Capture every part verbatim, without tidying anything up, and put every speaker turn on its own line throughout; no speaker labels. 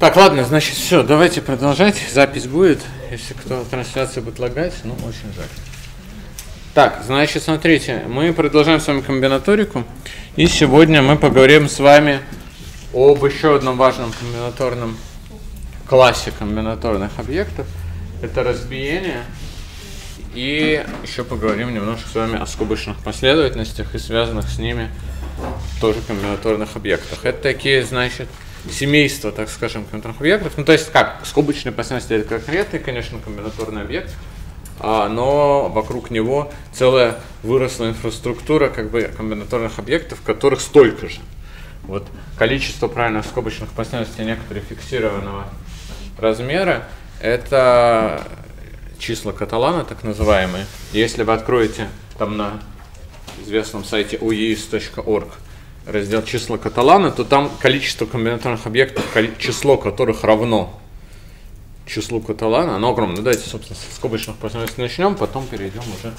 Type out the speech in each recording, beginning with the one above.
Так, ладно, значит, все, давайте продолжать. Запись будет. Если кто трансляция будет лагать, ну, очень жаль. Так, значит, смотрите, мы продолжаем с вами комбинаторику. И сегодня мы поговорим с вами об еще одном важном комбинаторном классе комбинаторных объектов. Это разбиение. И еще поговорим немножко с вами о скобочных последовательностях и связанных с ними тоже комбинаторных объектах. Это такие, значит, семейство, так скажем, комбинаторных объектов. Ну, то есть, как, скобочные последовательности — это конкретный, конечно, комбинаторный объект, а, но вокруг него целая выросла инфраструктура, как бы, комбинаторных объектов, которых столько же. Вот количество правильных скобочных последовательностей некоторых фиксированного размера — это числа Каталана, так называемые. Если вы откроете там на известном сайте о е и эс точка орг раздел числа Каталана, то там количество комбинаторных объектов, число которых равно числу Каталана, оно огромное. Давайте, собственно, с скобочных последовательностей начнем, потом перейдем уже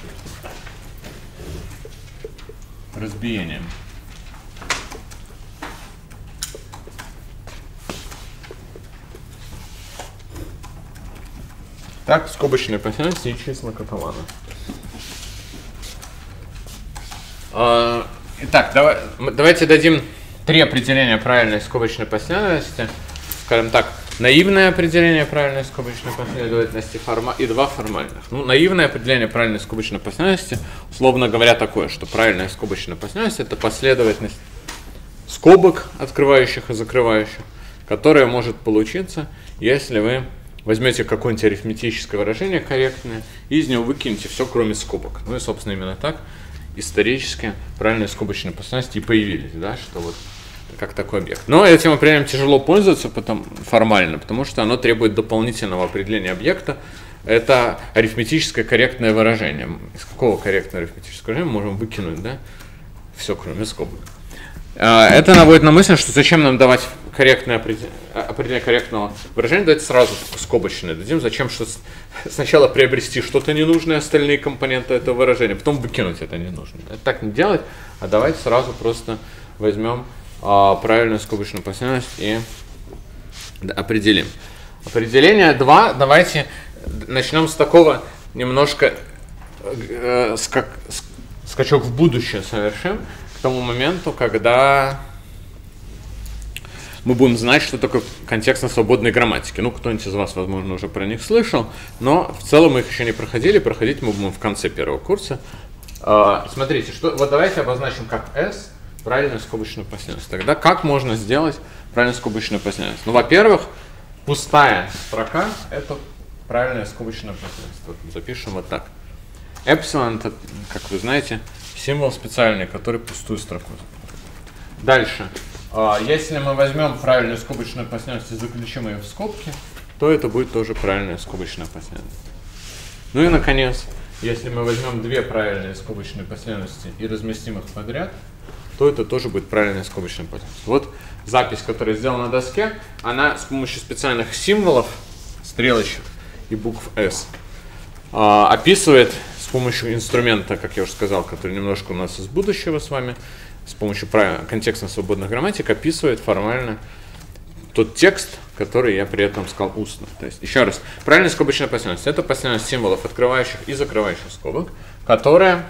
к разбиениям. Так, скобочные последовательности и числа Каталана. Итак, давай, давайте дадим три определения правильной скобочной последовательности. Скажем так, наивное определение правильной скобочной последовательности форма, и два формальных. Ну, наивное определение правильной скобочной последовательности, условно говоря, такое, что правильная скобочная последовательность — это последовательность скобок, открывающих и закрывающих, которая может получиться, если вы возьмете какое-нибудь арифметическое выражение корректное и из него выкинете все, кроме скобок. Ну и, собственно, именно так исторически правильные скобочные последовательности и появились, да, что вот как такой объект. Но этим определением тяжело пользоваться потом, формально, потому что оно требует дополнительного определения объекта. Это арифметическое корректное выражение. Из какого корректного арифметического выражения мы можем выкинуть, да, все, кроме скобок. Это наводит на мысль, что зачем нам давать корректное определение корректного выражения, давайте сразу скобочное дадим, зачем что сначала приобрести что-то ненужное, остальные компоненты этого выражения, потом выкинуть это ненужное. Это так не делать, а давайте сразу просто возьмем а, правильную скобочную последовательность и определим. Определение два, давайте начнем с такого немножко э, скак, скачок в будущее совершим, к тому моменту, когда мы будем знать, что такое контекстно-свободные грамматики. Ну, кто-нибудь из вас, возможно, уже про них слышал, но в целом мы их еще не проходили, проходить мы будем в конце первого курса. Uh, смотрите, что, вот давайте обозначим как S правильную скобочную последовательность. Тогда как можно сделать правильную скобочную последовательность? Ну, во-первых, пустая строка — это правильная скобочная последовательность. Вот запишем вот так. Эпсилон — это, как вы знаете, символ специальный, который пустую строку. Дальше. Если мы возьмем правильную скобочную последовательность и заключим ее в скобки, то это будет тоже правильная скобочная последовательность. Ну и, наконец, если мы возьмем две правильные скобочные последовательности и разместим их подряд, то это тоже будет правильная скобочная последовательность. Вот запись, которая сделана на доске, она с помощью специальных символов, стрелочек и букв S, описывает с помощью инструмента, как я уже сказал, который немножко у нас из будущего с вами, с помощью контекстно-свободных грамматик описывает формально тот текст, который я при этом сказал устно. То есть, еще раз, правильная скобочная последовательность — это последовательность символов открывающих и закрывающих скобок, которая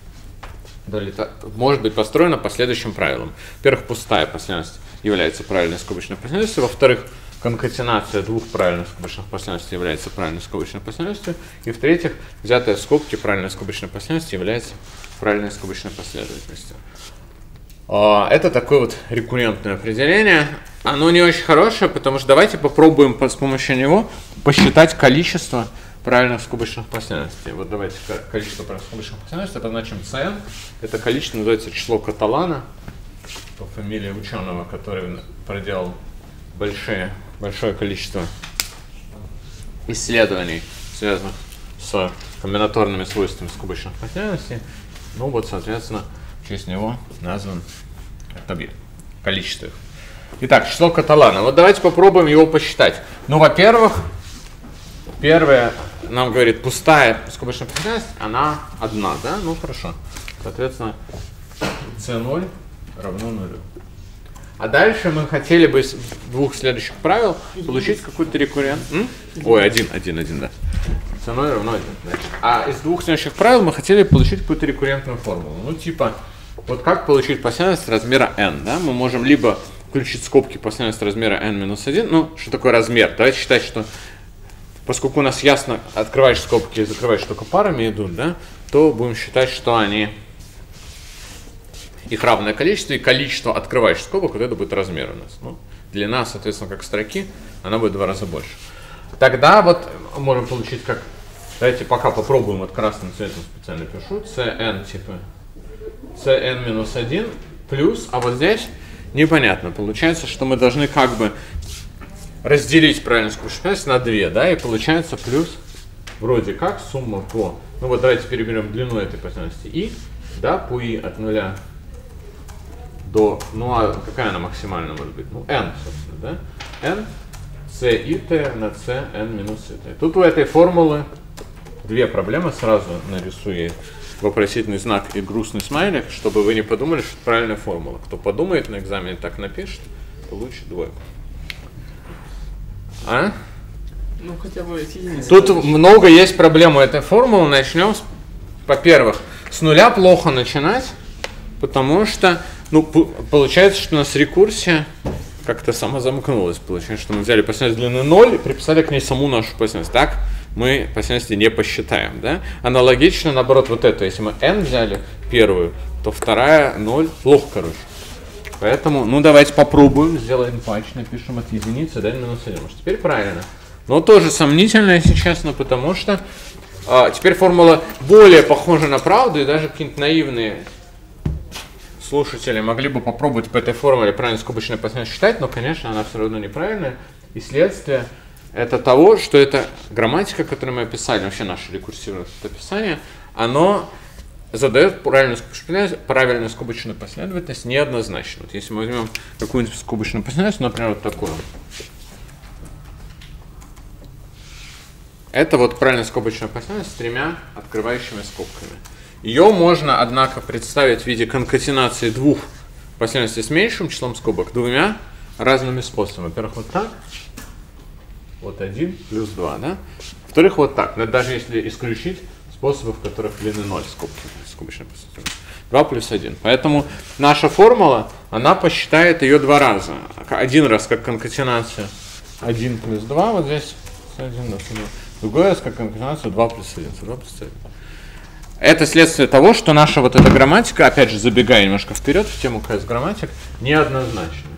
может быть построена по следующим правилам. Во-первых, пустая последовательность является правильной скобочной последовательностью. Во-вторых, конкатенация двух правильных скобочных последовательностей является правильной скобочной последовательностью. И в-третьих, взятая в скобки правильная скобочная последовательность является правильной скобочной последовательностью. Это такое вот рекуррентное определение. Оно не очень хорошее, потому что давайте попробуем с помощью него посчитать количество правильных скобочных последовательностей. Вот давайте количество правильных скобочных последовательностей обозначим Cn. Это количество называется число Каталана, по фамилии ученого, который проделал большое, большое количество исследований, связанных с комбинаторными свойствами скобочных последовательностей. Ну вот, соответственно, в честь него назван этот объект, количество их. Итак, число Каталана. Вот давайте попробуем его посчитать. Ну, во-первых, первое нам говорит пустая скобочная последовательность, она одна, да? Ну, хорошо. Соответственно, си ноль равно нулю. А дальше мы хотели бы из двух следующих правил получить какой-то рекуррент. М? Ой, один, один, один, да. Ценой равно один. Значит. А из двух следующих правил мы хотели получить какую-то рекуррентную формулу. Ну, типа, вот как получить последовательность размера n, да? Мы можем либо включить скобки последовательность размера n минус один. Ну, что такое размер? Давайте считать, что поскольку у нас ясно открываешь скобки и закрываешь только парами идут, да, то будем считать, что они их равное количество, и количество открывающих скобок, вот это будет размер у нас. Ну, длина, соответственно, как строки, она будет в два раза больше. Тогда вот можем получить как... Давайте пока попробуем, вот красным цветом специально пишу. Cn типа Cn минус один плюс, а вот здесь непонятно. Получается, что мы должны как бы разделить правильно скобочную на две, да, и получается плюс вроде как сумма по... Ну вот давайте переберем длину этой последовательности и, да, по и от нуля до, ну а какая она максимально может быть? Ну, n, собственно, да? n, c и t на c, n минус и t. Тут у этой формулы две проблемы. Сразу нарисую вопросительный знак и грустный смайлик, чтобы вы не подумали, что это правильная формула. Кто подумает на экзамене, так напишет, получит двойку. А?
Ну, хотя бы единицы.
Тут много есть проблем у этой формулы. Начнем, с, во-первых, с нуля плохо начинать, потому что, ну, получается, что у нас рекурсия как-то сама замкнулась. Получается, что мы взяли последовательность длины ноль и приписали к ней саму нашу последовательность. Так мы последовательности не посчитаем, да? Аналогично, наоборот, вот это. Если мы n взяли первую, то вторая ноль. Плохо, короче. Поэтому, ну, давайте попробуем, сделаем патч, напишем от единицы до n минус один. Может, теперь правильно. Но тоже сомнительно, если честно, потому что а, теперь формула более похожа на правду, и даже какие-нибудь наивные слушатели могли бы попробовать по этой формуле правильно скобочное последовательность считать, но, конечно, она все равно неправильная. И следствие это того, что эта грамматика, которую мы описали, вообще наше рекурсивное описание, оно задает правильную скобочную, правильную скобочную последовательность неоднозначно. Вот если мы возьмем какую-нибудь скобочную последовательность, например, вот такую. Это вот правильная скобочная последовательность с тремя открывающими скобками. Ее можно, однако, представить в виде конкатенации двух последовательностей с меньшим числом скобок двумя разными способами. Во-первых, вот так. Вот один плюс два, да? Во-вторых, вот так. Но даже если исключить способы, в которых длины ноль скобки, скобочная последовательность. два плюс один. Поэтому наша формула, она посчитает ее два раза. Один раз как конкатенация один плюс два, вот здесь один, да, другой раз как конкатенация два плюс один. два плюс один. Это следствие того, что наша вот эта грамматика, опять же, забегая немножко вперед в тему КС грамматик, неоднозначна.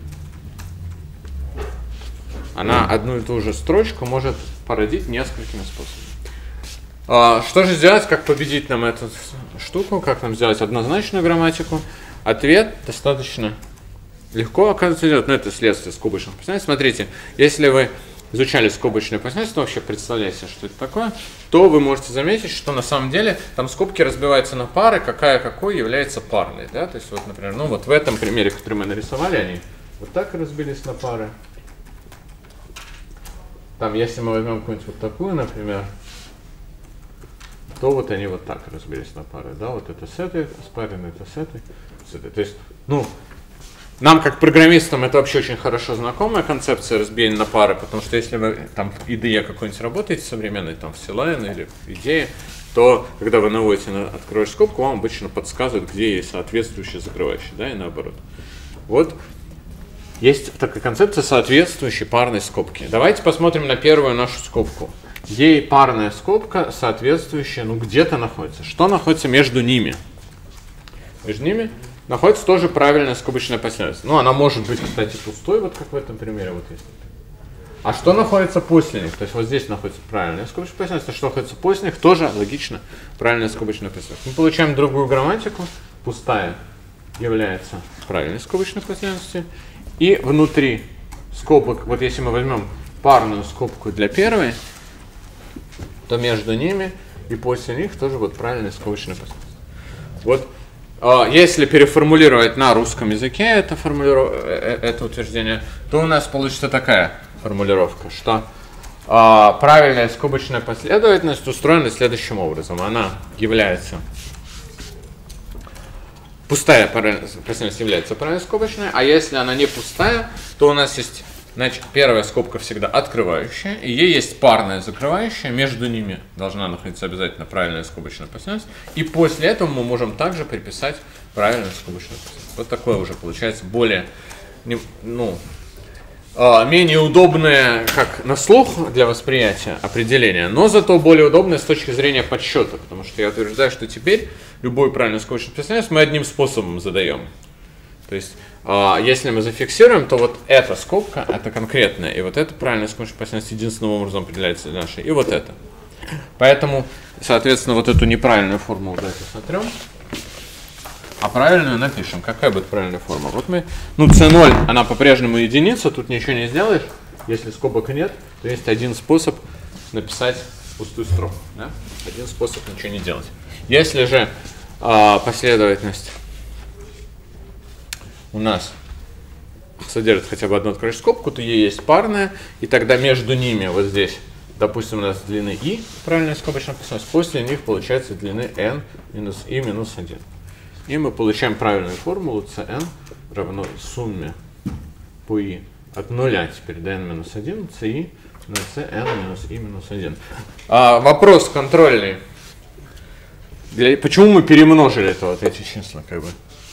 Она одну и ту же строчку может породить несколькими способами. А, что же сделать, как победить нам эту штуку, как нам сделать однозначную грамматику? Ответ достаточно легко, оказывается, делать, но это следствие скобочных последовательностей. Смотрите, если вы изучали скобочные последовательности, вообще представляете, что это такое, то вы можете заметить, что на самом деле там скобки разбиваются на пары, какая какой является парной. Да? То есть, вот, например, ну вот в этом примере, который мы нарисовали, они вот так разбились на пары. Там, если мы возьмем какую-нибудь вот такую, например, то вот они вот так разбились на пары. Да? Вот это с этой спарено, это с этой, с этой. То есть, ну, нам, как программистам, это вообще очень хорошо знакомая концепция разбиения на пары, потому что если вы там в ай ди и какой-нибудь работаете современной, там в C-Line или в идее, то когда вы наводите на открываешь скобку, вам обычно подсказывают, где есть соответствующие закрывающие, да, и наоборот. Вот есть такая концепция соответствующей парной скобки. Давайте посмотрим на первую нашу скобку. Ей парная скобка, соответствующая, ну где-то находится. Что находится между ними? Между ними находится тоже правильная скобочная последовательность. Ну, она может быть, кстати, пустой, вот как в этом примере. Вот есть. А что находится после них? То есть вот здесь находится правильная скобочная последовательность, а что находится после них, тоже логично правильная скобочная последовательность. Мы получаем другую грамматику. Пустая является правильной скобочной последовательностью. И внутри скобок, вот если мы возьмем парную скобку для первой, то между ними и после них тоже вот правильная скобочная последовательность. Вот. Если переформулировать на русском языке это, формулиров... это утверждение, то у нас получится такая формулировка, что а, правильная скобочная последовательность устроена следующим образом. Она является пустая параллельная последовательность является параллельно скобочной, а если она не пустая, то у нас есть, значит, первая скобка всегда открывающая, и ей есть парная закрывающая, между ними должна находиться обязательно правильная скобочная последовательность, и после этого мы можем также приписать правильную скобочную последовательность. Вот такое уже получается более, ну, менее удобное, как на слух для восприятия определение, но зато более удобное с точки зрения подсчета, потому что я утверждаю, что теперь любую правильную скобочную последовательность мы одним способом задаем. То есть, если мы зафиксируем, то вот эта скобка, это конкретная, и вот эта правильная скобочная последовательность единственным образом определяется нашей, и вот это. Поэтому, соответственно, вот эту неправильную формулу давайте смотрим. А правильную напишем. Какая будет правильная форма? Вот мы, ну, си ноль, она по-прежнему единица, тут ничего не сделаешь. Если скобок нет, то есть один способ написать пустую строку. Да? Один способ ничего не делать. Если же а, последовательность у нас содержит хотя бы одну открывающую скобку, то ей есть парная, и тогда между ними вот здесь, допустим, у нас длины i, правильная скобочная последовательность, после них получается длины n минус i минус один. И мы получаем правильную формулу cn равно сумме по i от нуля теперь до n минус один, ci на cn минус i минус один. А, вопрос контрольный. Для, почему мы перемножили это, вот эти числа? Как бы?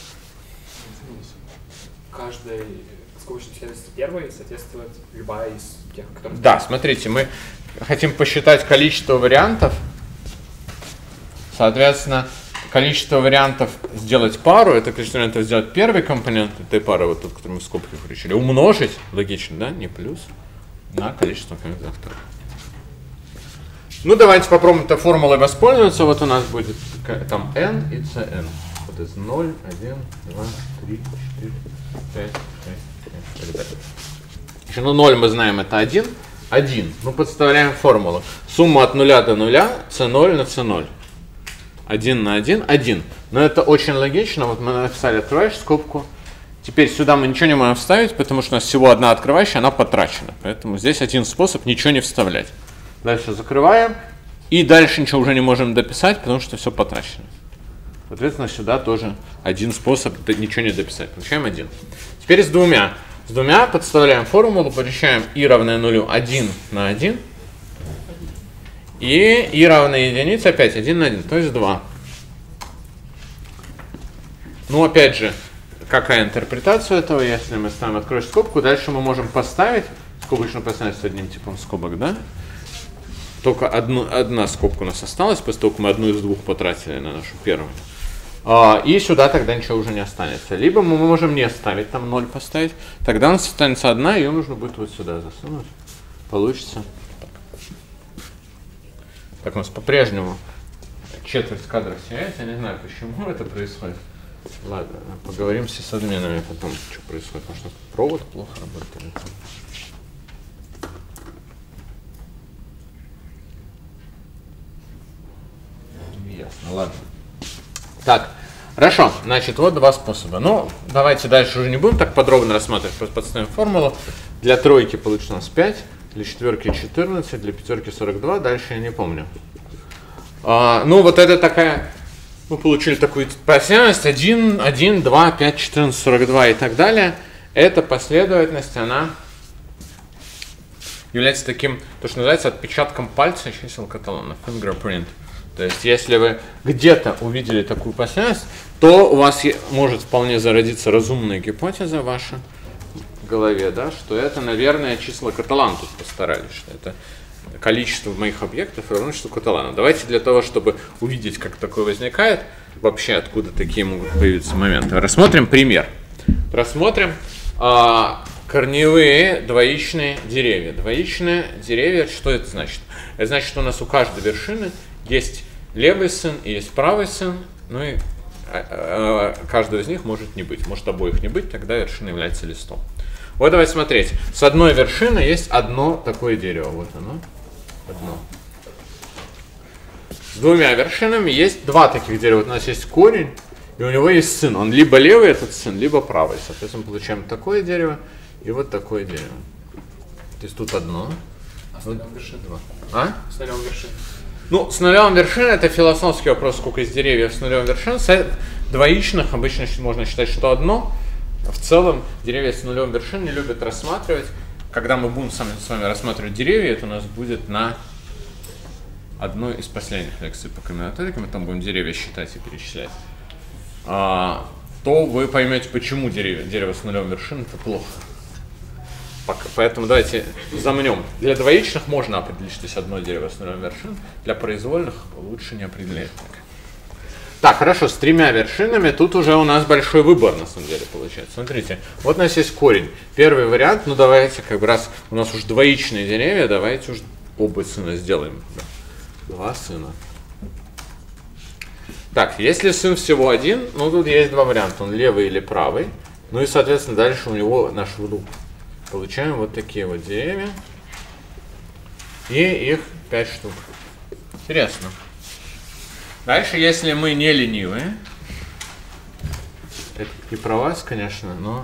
Каждой скобочной последовательности первой соответствует любая из тех, которые...
Да, смотрите, мы хотим посчитать количество вариантов. Соответственно, количество вариантов сделать пару, это количество вариантов сделать первый компонент этой пары, вот тот, который мы в скобках включили, умножить, логично, да, не плюс, на количество компонентов второго. Ну, давайте попробуем этой формулой воспользоваться. Вот у нас будет там n и cn. Вот из ноль, один, два, три, четыре, пять, шесть, семь, еще, ну, ноль мы знаем, это один. один. Мы подставляем формулу. Сумма от нуля до нуля, си ноль на си ноль. один на один, один. Но это очень логично. Вот мы написали открывающую скобку. Теперь сюда мы ничего не можем вставить, потому что у нас всего одна открывающая, она потрачена. Поэтому здесь один способ ничего не вставлять. Дальше закрываем. И дальше ничего уже не можем дописать, потому что все потрачено. Соответственно, сюда тоже один способ ничего не дописать. Получаем один. Теперь с двумя. С двумя подставляем формулу, получаем i равное нулю один на один. И i равное единице опять один на один, то есть два. Ну, опять же, какая интерпретация этого, если мы ставим откроешь скобку, дальше мы можем поставить скобочную последовательность с одним типом скобок, да? Только одну, одна скобка у нас осталась, после того, как мы одну из двух потратили на нашу первую. А, и сюда тогда ничего уже не останется. Либо мы можем не ставить, там ноль поставить, тогда у нас останется одна, ее нужно будет вот сюда засунуть. Получится. Так, у нас по-прежнему четверть кадра сияет, я не знаю, почему это происходит. Ладно, поговорим с админами потом, что происходит, потому что провод плохо работает. Ясно, ладно. Так, хорошо, значит, вот два способа. Ну, давайте дальше уже не будем так подробно рассматривать, просто подставим формулу. Для тройки получится у нас пять, для четверки четырнадцать, для пятерки сорок два, дальше я не помню. А, ну, вот это такая, мы получили такую последовательность один, один, два, пять, четырнадцать, сорок два и так далее. Эта последовательность, она является таким, то, что называется отпечатком пальца чисел каталона, fingerprint. То есть, если вы где-то увидели такую последовательность, то у вас может вполне зародиться разумная гипотеза ваша в голове, да, что это, наверное, числа Каталана тут постарались, что это количество моих объектов равно числу Каталана. Давайте для того, чтобы увидеть, как такое возникает, вообще откуда такие могут появиться моменты, рассмотрим пример. Рассмотрим а, корневые двоичные деревья. Двоичные деревья, что это значит? Это значит, что у нас у каждой вершины есть левый сын и есть правый сын, ну и а, а, каждого из них может не быть. Может обоих не быть, тогда вершина является листом. Вот давайте смотреть. С одной вершины есть одно такое дерево. Вот оно. Одно. С двумя вершинами есть два таких дерева. Вот у нас есть корень, и у него есть сын. Он либо левый этот сын, либо правый. Соответственно, получаем такое дерево и вот такое дерево. То есть тут одно.
А с нулем вершин?
Два. А?
С нулем вершин.
Ну, с нулем вершин это философский вопрос, сколько из деревьев с нулем вершин. двоичных обычно можно считать, что одно. В целом деревья с нулем вершин не любят рассматривать. Когда мы будем с вами рассматривать деревья, это у нас будет на одной из последних лекций по комбинаторике, мы там будем деревья считать и перечислять, а, то вы поймете, почему деревья, дерево с нулем вершин это плохо. Поэтому давайте замнем. Для двоичных можно определить, что есть одно дерево с нулем вершин, для произвольных лучше не определять. Так, хорошо, с тремя вершинами тут уже у нас большой выбор, на самом деле, получается. Смотрите, вот у нас есть корень. Первый вариант, ну давайте, как бы раз у нас уже двоичные деревья, давайте уже оба сына сделаем. Два сына. Так, если сын всего один, ну тут есть два варианта, он левый или правый. Ну и, соответственно, дальше у него наш луп. Получаем вот такие вот деревья. И их пять штук. Интересно. Дальше, если мы не ленивые, это не про вас, конечно, но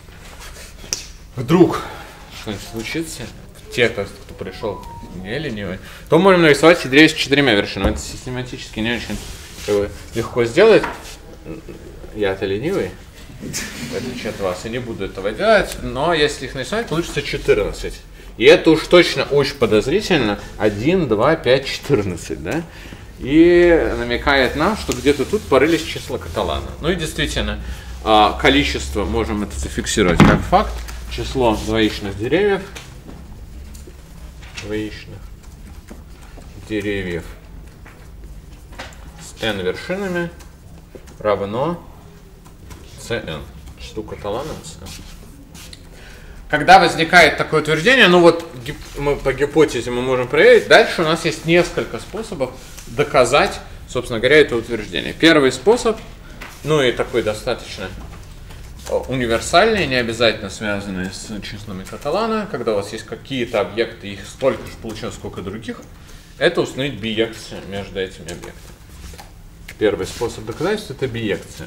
вдруг что-нибудь случится, те, кто, кто пришел не ленивые, то можем нарисовать деревья с четырьмя вершинами. Это систематически не очень как бы, легко сделать. Я-то ленивый, в отличие от вас, и не буду этого делать, но если их нарисовать, получится четырнадцать. И это уж точно очень подозрительно. один, два, пять, четырнадцать, да? И намекает нам, что где-то тут порылись числа Каталана. Ну и действительно, количество, можем это зафиксировать как факт, число двоичных деревьев, двоичных деревьев с n вершинами равно cn. Числу Каталана cn. Когда возникает такое утверждение, ну вот мы по гипотезе мы можем проверить, дальше у нас есть несколько способов доказать, собственно говоря, это утверждение. Первый способ, ну и такой достаточно универсальный, не обязательно связанный с числами Каталана, когда у вас есть какие-то объекты, их столько же получилось, сколько других, это установить биекцию между этими объектами. Первый способ доказательства – это биекция.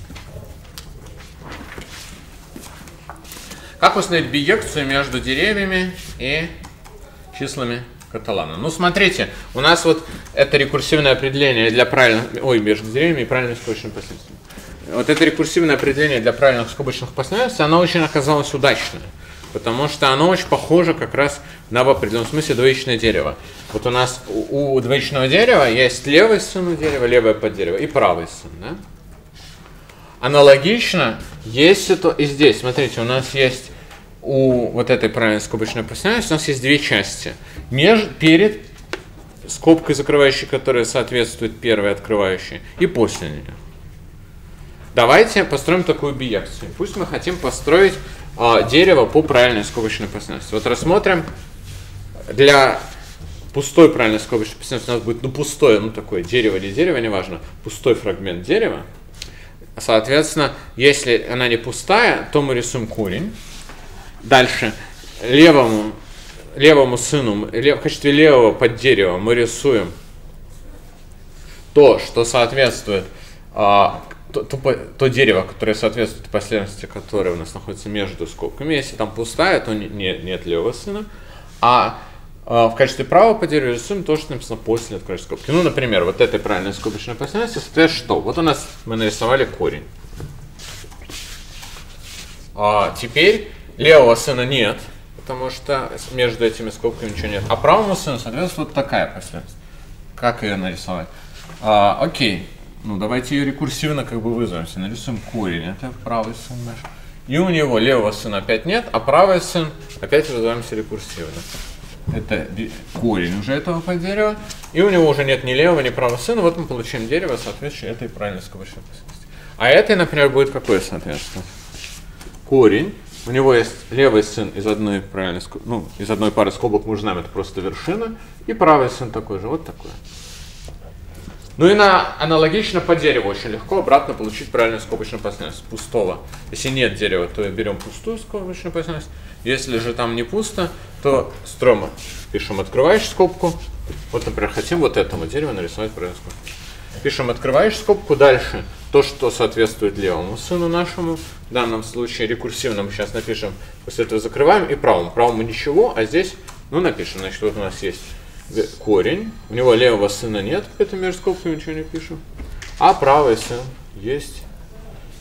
Как установить биекцию между деревьями и числами Каталана? Ну, смотрите, у нас вот это рекурсивное определение для правильных... Ой, между деревьями и правильными скобочными последовательностями. Вот это рекурсивное определение для правильных скобочных последовательностей, оно очень оказалось удачным, потому что оно очень похоже как раз на, в определенном смысле, двоичное дерево. Вот у нас у, у двоичного дерева есть левый сын у дерева, левое поддерево и правый сын, да? Аналогично есть это и здесь. Смотрите, у нас есть у вот этой правильной скобочной последовательности у нас есть две части. Меж, перед скобкой закрывающей, которая соответствует первой открывающей, и после нее. Давайте построим такую биекцию. Пусть мы хотим построить а, дерево по правильной скобочной последовательности. Вот рассмотрим. Для пустой правильной скобочной последовательности у нас будет ну, пустое, ну такое дерево или дерево, неважно, пустой фрагмент дерева. Соответственно, если она не пустая, то мы рисуем корень. Дальше левому, левому сыну, лев, в качестве левого поддерева мы рисуем то, что соответствует, а, то, то, то дерево, которое соответствует последовательности, которое у нас находится между скобками. Если там пустая, то не, не, нет левого сына. А, а в качестве правого поддерева рисуем то, что написано после открывающей скобки. Ну, например, вот этой правильной скобочной последовательности соответствует что? Вот у нас мы нарисовали корень. А теперь левого сына нет, потому что между этими скобками ничего нет. А правому сыну соответствует вот такая последовательность. Как ее нарисовать? А, окей. Ну, давайте ее рекурсивно как бы вызовемся. Нарисуем корень. Это правый сын наш. И у него левого сына опять нет, а правый сын опять вызываемся рекурсивно. Это корень уже этого поддерева. И у него уже нет ни левого, ни правого сына. Вот мы получаем дерево, соответствующее этой правильной скобочной последовательности. А этой, например, будет какое соответственно? Корень. У него есть левый сын из одной правильной, ну, из одной пары скобок, мы знаем, это просто вершина. И правый сын такой же, вот такой. Ну и на, аналогично по дереву очень легко обратно получить правильную скобочную последовательность пустого. Если нет дерева, то берем пустую скобочную последовательность. Если же там не пусто, то строим, пишем открывающую скобку. Вот, например, хотим вот этому дереву нарисовать правильную скобку. Пишем открывающую скобку, дальше то, что соответствует левому сыну нашему. В данном случае рекурсивно мы сейчас напишем, после этого закрываем, и правому. Правому ничего, а здесь, ну, напишем, значит, вот у нас есть корень, у него левого сына нет, поэтому между скобками ничего не пишем, а правый сын есть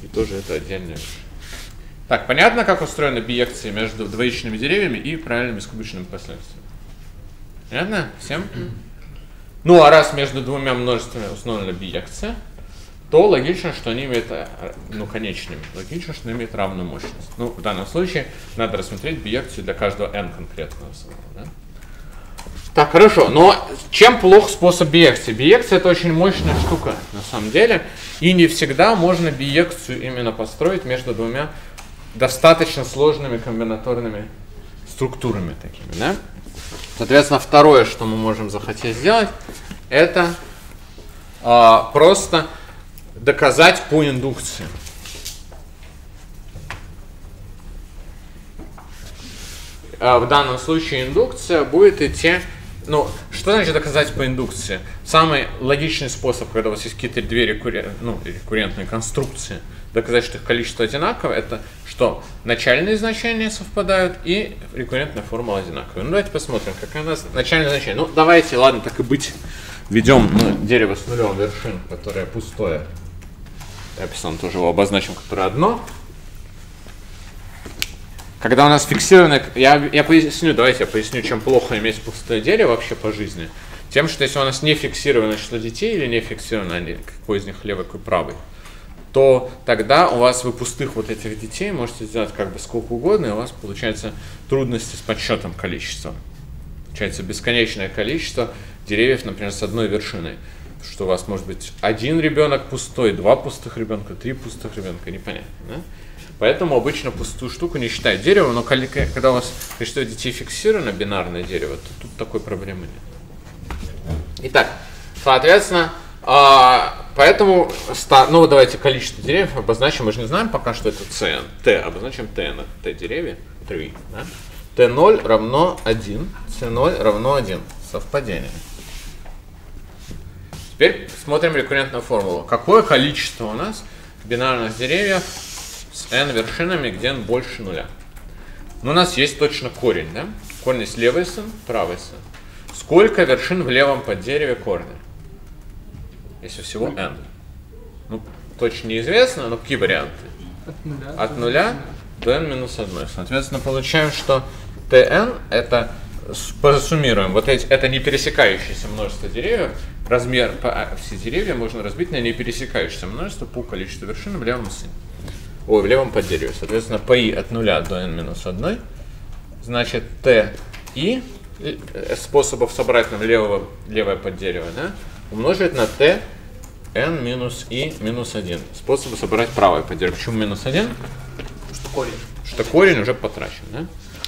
И тоже это отдельная вещь. Так, понятно, как устроены биекции между двоичными деревьями и правильными скобочными последствиями? Понятно? Всем? Ну, а раз между двумя множествами установлена биекция, то логично, что они имеют, ну, конечными, логично, что они имеют равную мощность. Ну, в данном случае надо рассмотреть биекцию для каждого n конкретного самого, да? Так, хорошо, но чем плох способ биекции? Биекция — это очень мощная штука, на самом деле, и не всегда можно биекцию именно построить между двумя достаточно сложными комбинаторными структурами такими, да? Соответственно, второе, что мы можем захотеть сделать, это а, просто доказать по индукции. А, в данном случае индукция будет идти. Ну, что значит доказать по индукции? Самый логичный способ, когда у вас есть какие-то две рекуррен... ну, рекуррентные конструкции, доказать, что их количество одинаково, это что начальные значения совпадают и рекуррентная формула одинаковая. Ну, давайте посмотрим, какая у нас начальное значение. Ну, давайте, ладно, так и быть, введем ну, дерево с нулем вершин, которое пустое. Я писал, тоже его обозначим, которое одно. Когда у нас фиксированное... Я, я поясню, давайте я поясню, чем плохо иметь пустое дерево вообще по жизни. Тем, что если у нас не фиксированное число детей или не фиксированное, какой из них левый, какой правый, то тогда у вас вы пустых вот этих детей можете сделать как бы сколько угодно, и у вас получается трудности с подсчетом количества. Получается бесконечное количество деревьев, например, с одной вершиной. Что у вас может быть один ребенок пустой, два пустых ребенка, три пустых ребенка, непонятно, да? Поэтому обычно пустую штуку не считают деревом, но когда у вас количество детей фиксировано, бинарное дерево, то тут такой проблемы нет. Итак, соответственно, поэтому, ну давайте количество деревьев обозначим, мы же не знаем пока, что это cn. T, обозначим T, на T деревья, три, да? T ноль равно один, C ноль равно один. Совпадение. Теперь смотрим рекуррентную формулу. Какое количество у нас бинарных деревьев с n вершинами, где n больше нуля? Ну, у нас есть точно корень, да? Корень есть левый сын, правый сын. Сколько вершин в левом поддереве корня? Если всего n. Ну, точно неизвестно, но какие варианты?
От нуля,
От нуля до n минус один. Соответственно, получаем, что tn это, посуммируем, вот эти, это не пересекающееся множество деревьев. Размер по, все деревья можно разбить на не пересекающееся множество по количеству вершин в левом сыне. Ой, в левом поддереве. Соответственно, πi от нуля до n минус один, значит, ti способов собрать нам левого, левое поддерево, да, умножить на t n минус i минус один. Способы собрать правое поддерево. Почему минус один?
Что корень.
Что корень уже потрачен, да?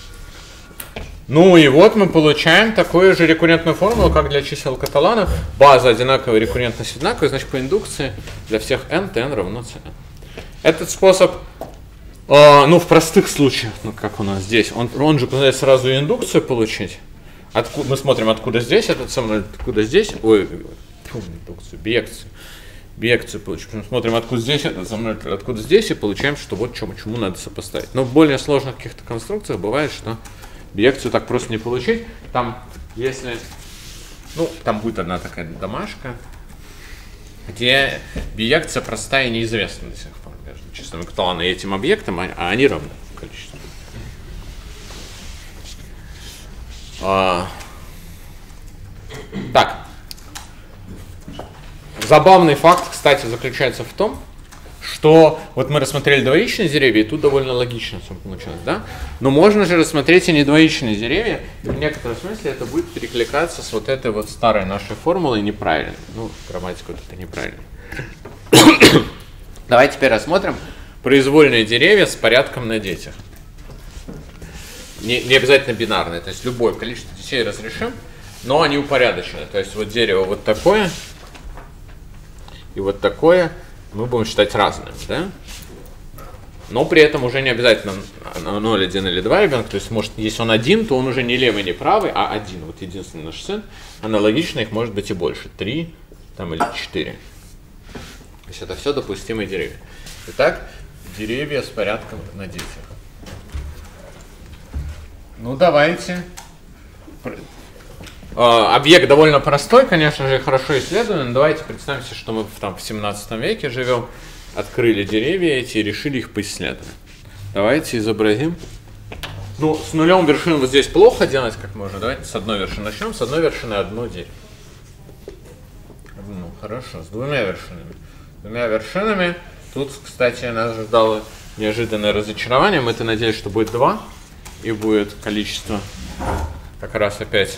Ну и вот мы получаем такую же рекуррентную формулу, как для чисел Каталана. База одинаковая, рекуррентность одинаковая, значит по индукции для всех n tn равно cn. Этот способ, э, ну в простых случаях, ну как у нас здесь, он, он же позволяет сразу индукцию получить. Откуда, мы смотрим, откуда здесь этот самолет, откуда здесь, ой, фу, индукцию, биекцию. Биекцию получим. Смотрим, откуда здесь этот самолет, откуда здесь, и получаем, что вот чему, чему надо сопоставить. Но в более сложных каких-то конструкциях бывает, что биекцию так просто не получить. Там, если, ну, там будет одна такая домашка, где биекция простая и неизвестна до сих пор между числами Каталана и этим объектом, а они равны в количестве. А, так. Забавный факт, кстати, заключается в том, что вот мы рассмотрели двоичные деревья, и тут довольно логично все получилось, да? Но можно же рассмотреть и недвоичные деревья, и в некотором смысле это будет перекликаться с вот этой вот старой нашей формулой неправильной. Ну, грамматика вот это неправильная. Давайте теперь рассмотрим произвольные деревья с порядком на детях. Не, не обязательно бинарные, то есть любое количество детей разрешим, но они упорядочены. То есть вот дерево вот такое и вот такое мы будем считать разными, да? Но при этом уже не обязательно ноль, один или два ребенка. То есть, может, если он один, то он уже не левый, не правый, а один. Вот единственный наш сын. Аналогично их может быть и больше. Три там, или четыре. То есть это все допустимые деревья. Итак, деревья с порядком на детях. Ну, давайте. Объект довольно простой, конечно же, хорошо исследован. Давайте представим себе, что мы там в семнадцатом веке живем. открыли деревья эти и решили их поисследовать. Давайте изобразим. Ну, с нулем вершин вот здесь плохо делать, как можно. Давайте с одной вершины начнем. С одной вершины одно дерево. Ну, хорошо, с двумя вершинами. С двумя вершинами. Тут, кстати, нас ждало неожиданное разочарование. Мы-то надеялись, что будет два. И будет количество как раз опять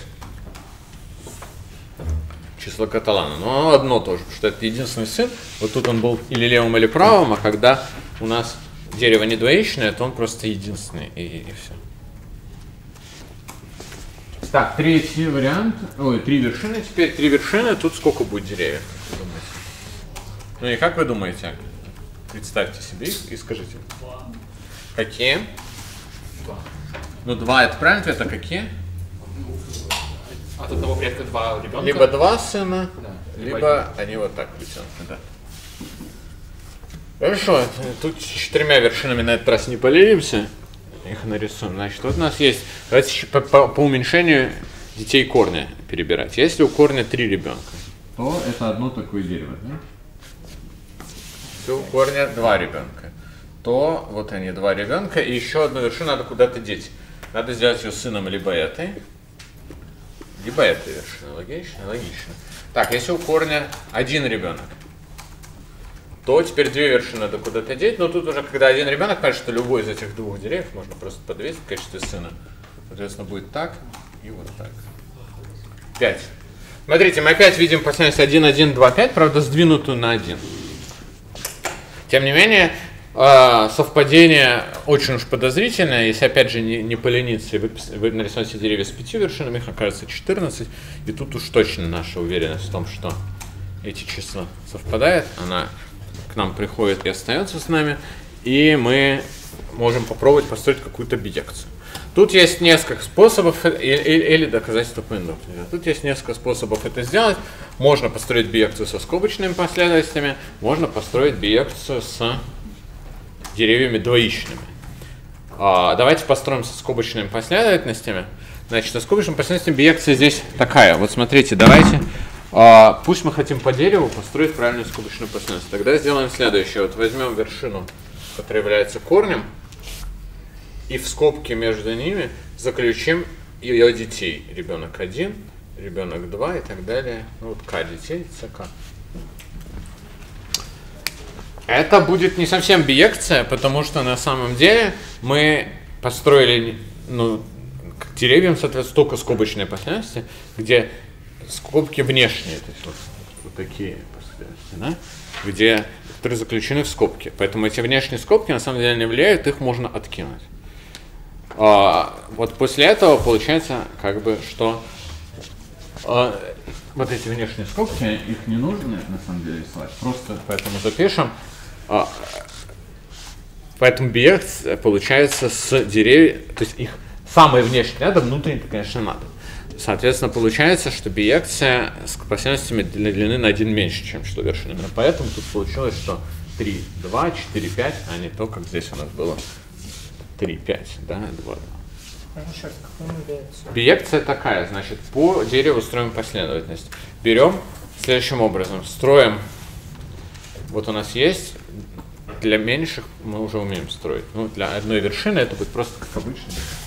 число Каталана. Но одно тоже, потому что это единственный сын. Вот тут он был или левым, или правым, а когда у нас дерево не двоичное, то он просто единственный, и, и все. Так, третий вариант. Ой, три вершины. Теперь три вершины. Тут сколько будет деревьев, как вы думаете? Ну и как вы думаете? Представьте себе их и скажите. Какие?
Два.
Ну, два это правильно ответ, а какие?
От одного предка два ребенка.
Либо два сына,
Да.
либо,
Либо
они вот так вытянуты, да. Хорошо, тут с четырьмя вершинами на этот раз не поленимся. Их нарисуем. Значит, вот у нас есть, давайте по, по, по уменьшению детей корня перебирать. Если у корня три ребенка, то это одно такое дерево, да? Если у корня два ребенка, то вот они, два ребенка, и еще одну вершину надо куда-то деть. Надо сделать ее сыном либо этой, либо этой вершины. Логично? Логично. Так, если у корня один ребенок, то теперь две вершины надо куда-то деть, но тут уже, когда один ребенок, кажется, что любой из этих двух деревьев можно просто подвесить в качестве сына. Соответственно, будет так и вот так. пять. Смотрите, мы опять видим последовательность один, один, два, пять, правда, сдвинутую на один. Тем не менее, совпадение очень уж подозрительное. Если, опять же, не, не полениться и вы нарисовать все деревья с пятью вершинами, их окажется четырнадцать. И тут уж точно наша уверенность в том, что эти числа совпадают. Она к нам приходит и остается с нами, и мы можем попробовать построить какую-то биекцию. Тут есть несколько способов, или, или доказательства по индукции. Тут есть несколько способов это сделать. Можно построить биекцию со скобочными последовательностями, можно построить биекцию с деревьями двоичными. А, давайте построим со скобочными последовательностями. Значит, со скобочными последовательностями биекция здесь такая. Вот смотрите, давайте... Uh, пусть мы хотим по дереву построить правильную скобочную последовательность. Тогда сделаем следующее. Вот возьмем вершину, которая является корнем, и в скобке между ними заключим ее детей. Ребенок один, ребенок два и так далее. Ну, вот К детей, ЦК. Это будет не совсем биекция, потому что на самом деле мы построили, ну, к деревьям, соответственно, только скобочные последовательности, где скобки внешние, то есть вот, вот такие последовательности, да? Где, которые заключены в скобки. Поэтому эти внешние скобки на самом деле не влияют, их можно откинуть. А, вот после этого получается, как бы, что а, вот эти внешние скобки, их не нужно на самом деле рисовать. Просто поэтому запишем. А, поэтому биекция получается с деревьев, то есть их самые внешние надо, внутренние, конечно, надо. Соответственно, получается, что биекция с последовательностями длины на один меньше, чем число вершин. Именно поэтому тут получилось, что три, два, четыре, пять, а не то, как здесь у нас было три, пять, да, два, два. Биекция такая, значит, по дереву строим последовательность. Берем следующим образом, строим, вот у нас есть, для меньших мы уже умеем строить. Ну, для одной вершины это будет просто как обычно.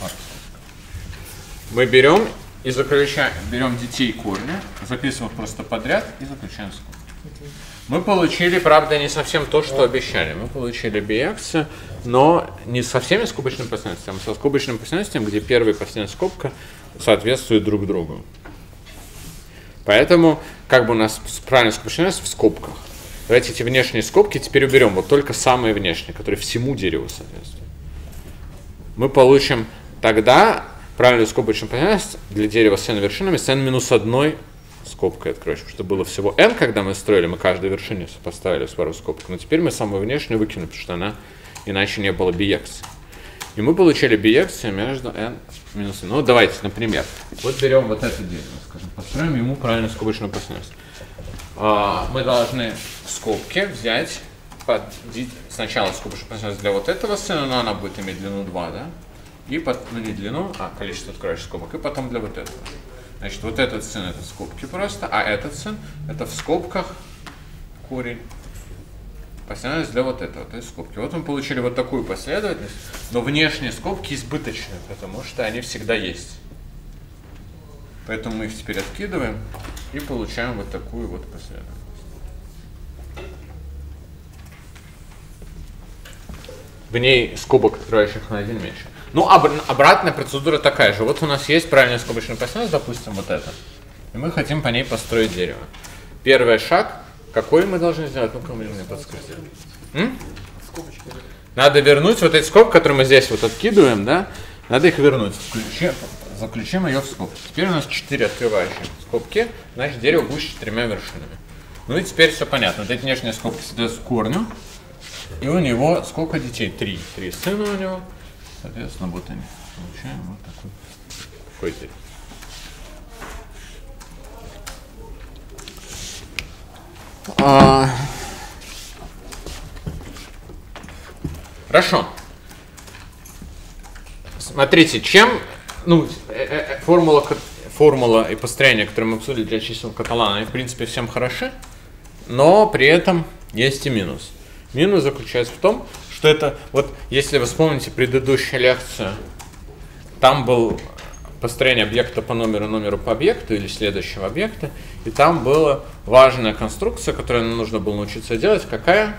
Мы берем и заключаем, берем детей корня, записываем их просто подряд и заключаем скобку. Мы получили, правда, не совсем то, что обещали. Мы получили биекцию, но не со всеми скобочными последовательностями, а со скобочным последовательностями, где первая и последняя скобка соответствуют друг другу. Поэтому, как бы у нас правильная скобочная в скобках. Давайте эти внешние скобки теперь уберем, вот только самые внешние, которые всему дереву соответствуют. Мы получим тогда правильную скобочную последовательность для дерева с n вершинами с n минус одной скобкой откроешь, потому что было всего n, когда мы строили, мы каждой вершине поставили свою скобку, но теперь мы самую внешнюю выкинули, потому что она иначе не было биекции. И мы получили биекцию между n минус один. Ну, давайте, например, вот берем вот это дерево, скажем, построим ему правильную скобочную последовательность. А, мы должны скобки взять, под, сначала скобочную последовательность для вот этого сына, но она будет иметь длину два, да? И под, ну не длину, а количество открывающих скобок, и потом для вот этого. Значит, вот этот сын это скобки просто, а этот сын это в скобках корень последовательность для вот этого, то есть скобки. Вот мы получили вот такую последовательность, но внешние скобки избыточны, потому что они всегда есть. Поэтому мы их теперь откидываем и получаем вот такую вот последовательность. В ней скобок, открывающих на один меньше. Ну, об, обратная процедура такая же. Вот у нас есть правильная скобочная последовательность, допустим, вот это. И мы хотим по ней построить дерево. Первый шаг. Какой мы должны сделать? Ну-ка, вы мне подскажите. Надо вернуть вот эти скобки, которые мы здесь вот откидываем, да? Надо их вернуть. Включим, заключим ее в скобку. Теперь у нас четыре открывающие скобки. Значит, дерево будет с четырьмя вершинами. Ну и теперь все понятно. Вот эти внешние скобки соответствуют корню. И у него сколько детей? Три. Три сына у него. Соответственно, вот они. Получаем вот такой, такой дерево. А... Хорошо. Смотрите, чем, ну, формула, формула и построение, которые мы обсудили для чисел Каталана, они в принципе всем хороши, но при этом есть и минус. Минус заключается в том, что это, вот если вы вспомните предыдущую лекцию, там был построение объекта по номеру, номеру по объекту или следующего объекта, и там была важная конструкция, которую нам нужно было научиться делать. Какая?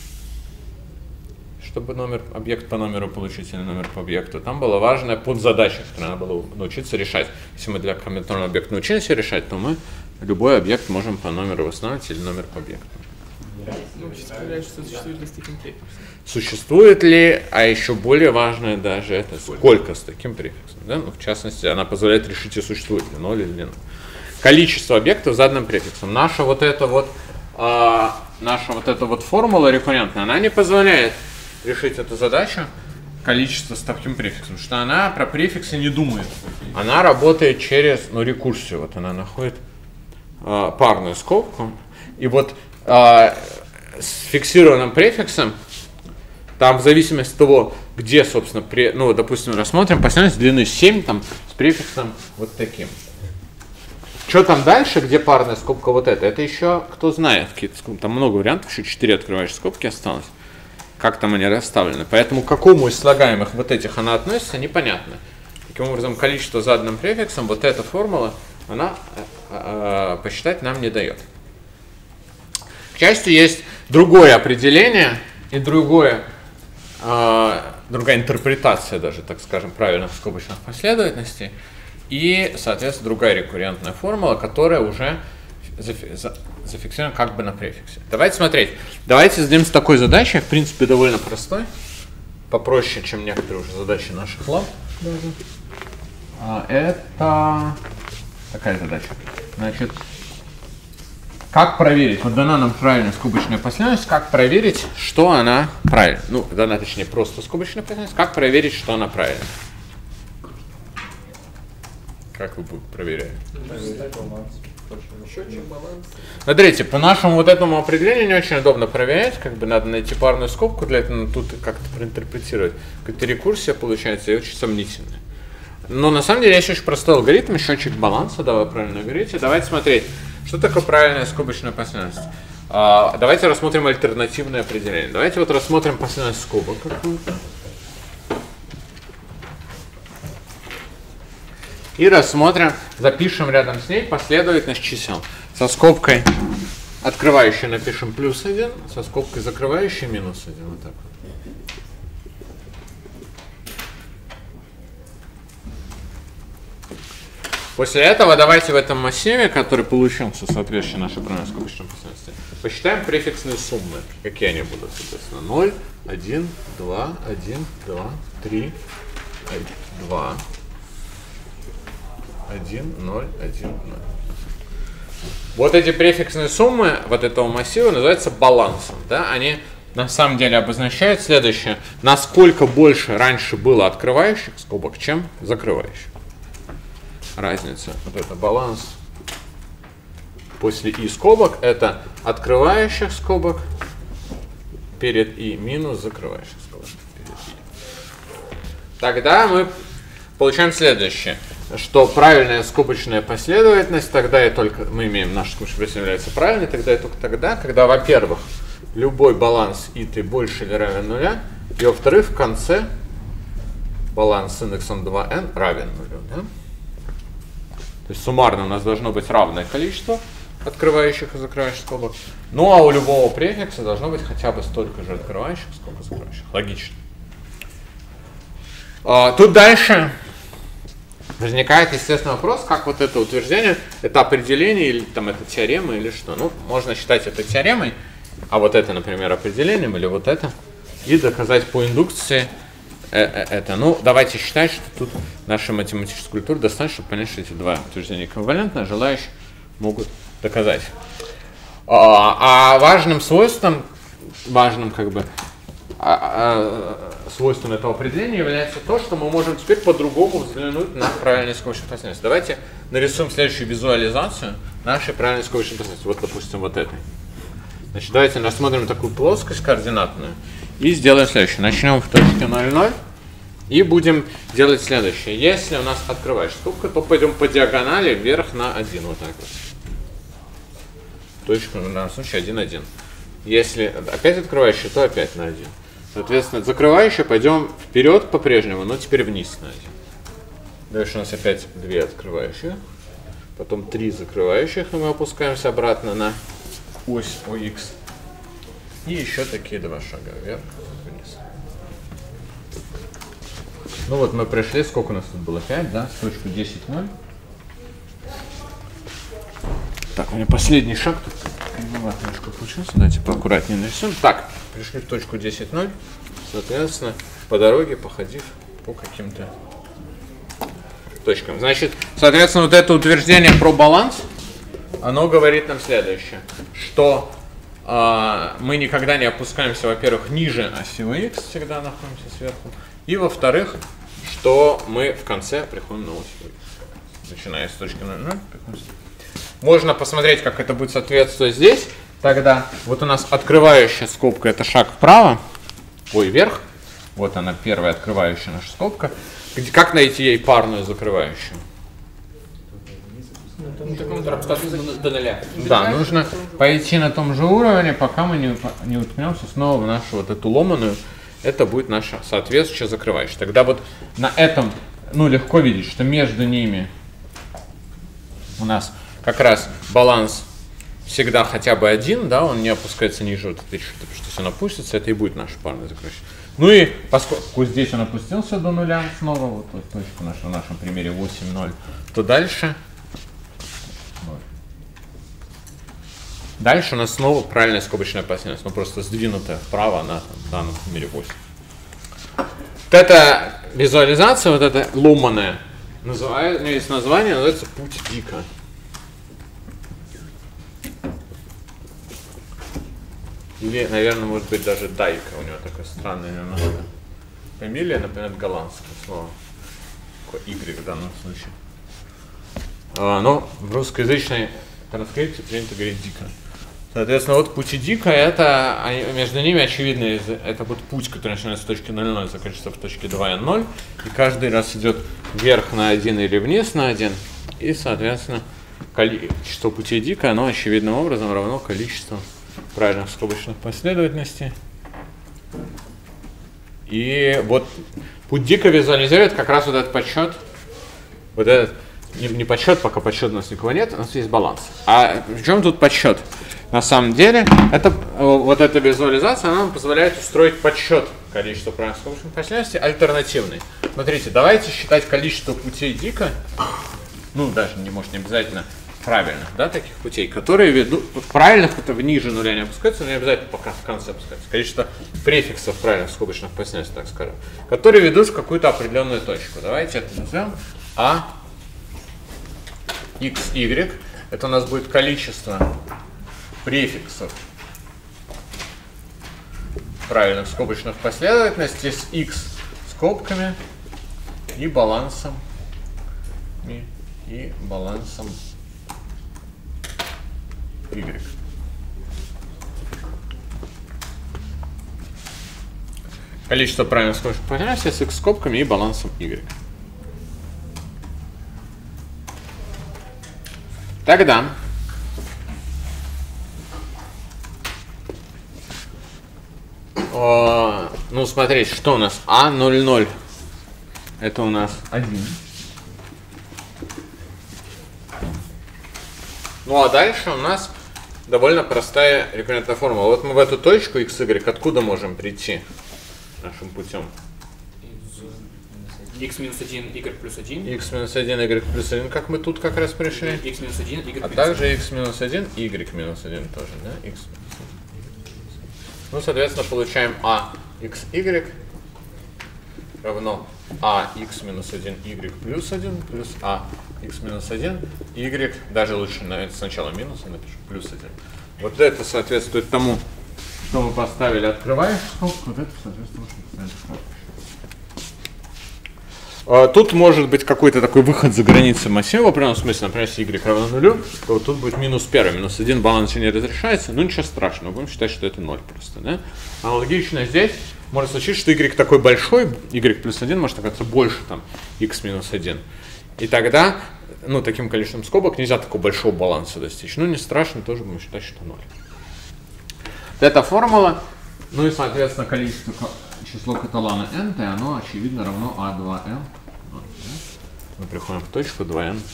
Чтобы номер, объект по номеру получить или номер по объекту. Там была важная подзадача, которую надо было научиться решать. Если мы для комбинаторного объекта научились решать, то мы любой объект можем по номеру восстановить или номер по объекту.
Ну, представляешь, что существует ли с таким префиксом?
Существует ли, а еще более важное даже это, сколько с таким префиксом. Да? Ну, в частности, она позволяет решить, и существует ли ноль или не ноль. Количество объектов с заданным префиксом. Наша вот эта вот, а, наша вот эта вот формула рекуррентная, она не позволяет решить эту задачу количество с таким префиксом, потому что она про префиксы не думает. Она работает через, ну, рекурсию. Вот она находит а, парную скобку. И вот а, с фиксированным префиксом, там в зависимости от того, где, собственно, при, ну, допустим, рассмотрим последовательность длины семь там, с префиксом вот таким. Что там дальше, где парная скобка вот эта, это еще кто знает. Там много вариантов, еще четыре открывающие скобки осталось. Как там они расставлены. Поэтому к какому из слагаемых вот этих она относится, непонятно. Таким образом, количество заданным префиксом, вот эта формула, она э, э, посчитать нам не дает. К счастью, есть другое определение и другое, э, другая интерпретация даже, так скажем, правильных скобочных последовательностей. И, соответственно, другая рекуррентная формула, которая уже зафиксирована как бы на префиксе. Давайте смотреть. Давайте зададимся такой задачей, в принципе, довольно простой. Попроще, чем некоторые уже задачи наших лаб. А, это такая задача. Значит, как проверить? Вот дана нам правильная скобочная последовательность. Как проверить, что она правильная? Ну, дана, точнее, просто скобочная последовательность. Как проверить, что она правильная? Как вы проверяете?
Счетчик, баланс.
Смотрите, по нашему вот этому определению не очень удобно проверять, как бы надо найти парную скобку для этого, тут как-то проинтерпретировать. Какая-то рекурсия получается и очень сомнительная. Но на самом деле есть очень простой алгоритм, счетчик баланса, да, вы правильно говорите. Давайте смотреть, что такое правильная скобочная последовательность. А, давайте рассмотрим альтернативное определение. Давайте вот рассмотрим последовательность скобок какую-то. И рассмотрим, запишем рядом с ней последовательность чисел. Со скобкой открывающей напишем плюс один, со скобкой закрывающей минус один. Вот так вот. После этого давайте в этом массиве, который получился, соответственно, нашей правильной скобочной последовательности, посчитаем префиксные суммы. Какие они будут, соответственно. ноль, один, два, один, два, три, два. один, ноль, один, ноль. Вот эти префиксные суммы вот этого массива называются балансом. Да? Они на самом деле обозначают следующее. Насколько больше раньше было открывающих скобок, чем закрывающих. Разница. Вот это баланс после и скобок. Это открывающих скобок перед и минус закрывающих скобок перед и. Тогда мы получаем следующее. Что правильная скобочная последовательность, тогда и только мы имеем, наша скобочная последовательность является правильной, тогда и только тогда, когда, во-первых, любой баланс ит больше или равен нуля, и во-вторых, в конце баланс с индексом два эн равен нулю. Да? То есть суммарно у нас должно быть равное количество открывающих и закрывающих скобок. Ну а у любого префикса должно быть хотя бы столько же открывающих, сколько закрывающих. Логично. А, тут дальше возникает, естественно, вопрос, как вот это утверждение, это определение или там это теорема или что. Ну, можно считать это теоремой, а вот это, например, определением или вот это, и доказать по индукции это. Ну, давайте считать, что тут наша математическая культура достаточно, чтобы понять, что эти два утверждения эквивалентны, а желающие могут доказать. А, а важным свойством, важным как бы а, а, свойством этого определения является то, что мы можем теперь по-другому взглянуть на правильные скобочные последовательности. Давайте нарисуем следующую визуализацию нашей правильной скобочной последовательности. Вот, допустим, вот этой. Значит, давайте рассмотрим такую плоскость координатную и сделаем следующее. Начнем в точке ноль ноль и будем делать следующее. Если у нас открывающая скобка, то пойдем по диагонали вверх на один. Вот так вот. Точка, в данном случае один один. Если опять открывающая, то опять на один. Соответственно, закрывающая пойдем вперед по-прежнему, но теперь вниз на один. Дальше у нас опять две открывающих. Потом три закрывающих, и мы опускаемся обратно на ось о икс. И еще такие два шага вверх, вниз. Ну вот мы пришли, сколько у нас тут было? пять, да? С точку десять ноль. Так, у меня последний шаг тут кривовато немножко получился. Давайте поаккуратнее нарисуем. Так, пришли в точку десять ноль. Соответственно, по дороге, походив по каким-то точкам. Значит, соответственно, вот это утверждение про баланс, оно говорит нам следующее, что э, мы никогда не опускаемся, во-первых, ниже оси х, всегда находимся сверху, и, во-вторых, что мы в конце приходим на ось х, начиная с точки ноль ноль. Можно посмотреть, как это будет соответствовать здесь. Тогда вот у нас открывающая скобка — это шаг вправо, ой, вверх. Вот она, первая открывающая наша скобка. Где, как найти ей парную закрывающую?
Ну, такому до нуля.
Да, нужно пойти на том же уровне, пока мы не, не уткнемся снова в нашу вот эту ломаную. Это будет наша соответствующая закрывающая. Тогда вот на этом, ну, легко видеть, что между ними у нас как раз баланс всегда хотя бы один, да, он не опускается ниже вот этой черты, потому что если он опустится, это и будет наша парная закрывающая. Ну и поскольку здесь он опустился до нуля снова, вот, вот точку нашу, в нашем примере восемь ноль, то дальше ноль. Дальше у нас снова правильная скобочная последовательность, но просто сдвинутая вправо на, в данном примере восемь. Вот эта визуализация, вот эта ломаная, называет, у нее есть название, называется путь Дика. Или, наверное, может быть даже Дайка, у него такое странное немножко фамилия, например, голландское слово. Такое Y в данном случае. А, но в русскоязычной транскрипции принято говорить Дика. Соответственно, вот пути Дика, это между ними очевидно, это вот путь, который начинается с точки ноль ноль, заканчивается в точке два эн ноль, и каждый раз идет вверх на один или вниз на один, и, соответственно, количество путей Дика, оно очевидным образом равно количеству правильных скобочных последовательностей. И вот путь Дика визуализирует как раз вот этот подсчет, вот этот, не, не подсчет, пока подсчет у нас никого нет, у нас есть баланс. А в чем тут подсчет? На самом деле, это, вот эта визуализация, она нам позволяет устроить подсчет количества правильных скобочных последовательностей альтернативный. Смотрите, давайте считать количество путей Дика, ну даже не может не обязательно правильных, да, таких путей, которые ведут, правильных это ниже нуля не опускается, но не обязательно пока в конце опускается. Количество префиксов правильных скобочных последовательностей, так скажем, которые ведут в какую-то определенную точку. Давайте это назовем А, X, Y. Это у нас будет количество префиксов правильных скобочных последовательностей с X скобками и балансом и, и балансом Y. Количество правильных скобочных последовательностей с X скобками и балансом Y. Тогда О, ну, смотрите, что у нас? А ноль ноль. Это у нас один. Ну, а дальше у нас довольно простая рекуррентная формула. Вот мы в эту точку x, y откуда можем прийти нашим путем?
x минус один, y плюс один.
x минус один, y плюс один, как мы тут как раз пришли.
x минус один, y плюс один.
А также x минус один, y минус один тоже, да? X. Ну, соответственно, получаем а x, y равно а x минус один, y плюс один, плюс а x минус один, y, даже лучше, наверное, сначала минус, я напишу, плюс один. Вот это соответствует тому, что мы поставили, открываешь скобку, вот это соответствует тому, что мы поставили скобку. Тут может быть какой-то такой выход за границы массива, в определенном смысле, например, если y равно нулю, то вот тут будет минус первый, минус один, баланс не разрешается, ну ничего страшного, будем считать, что это ноль просто, да? Аналогично здесь может случиться, что y такой большой, y плюс один может оказаться больше, там, x минус один. И тогда, ну, таким количеством скобок нельзя такого большого баланса достичь. Ну, не страшно, тоже будем считать, что ноль. Вот эта формула, ну и, соответственно, количество, число каталана n, оно, очевидно, равно а два эн. Мы приходим в точку два эн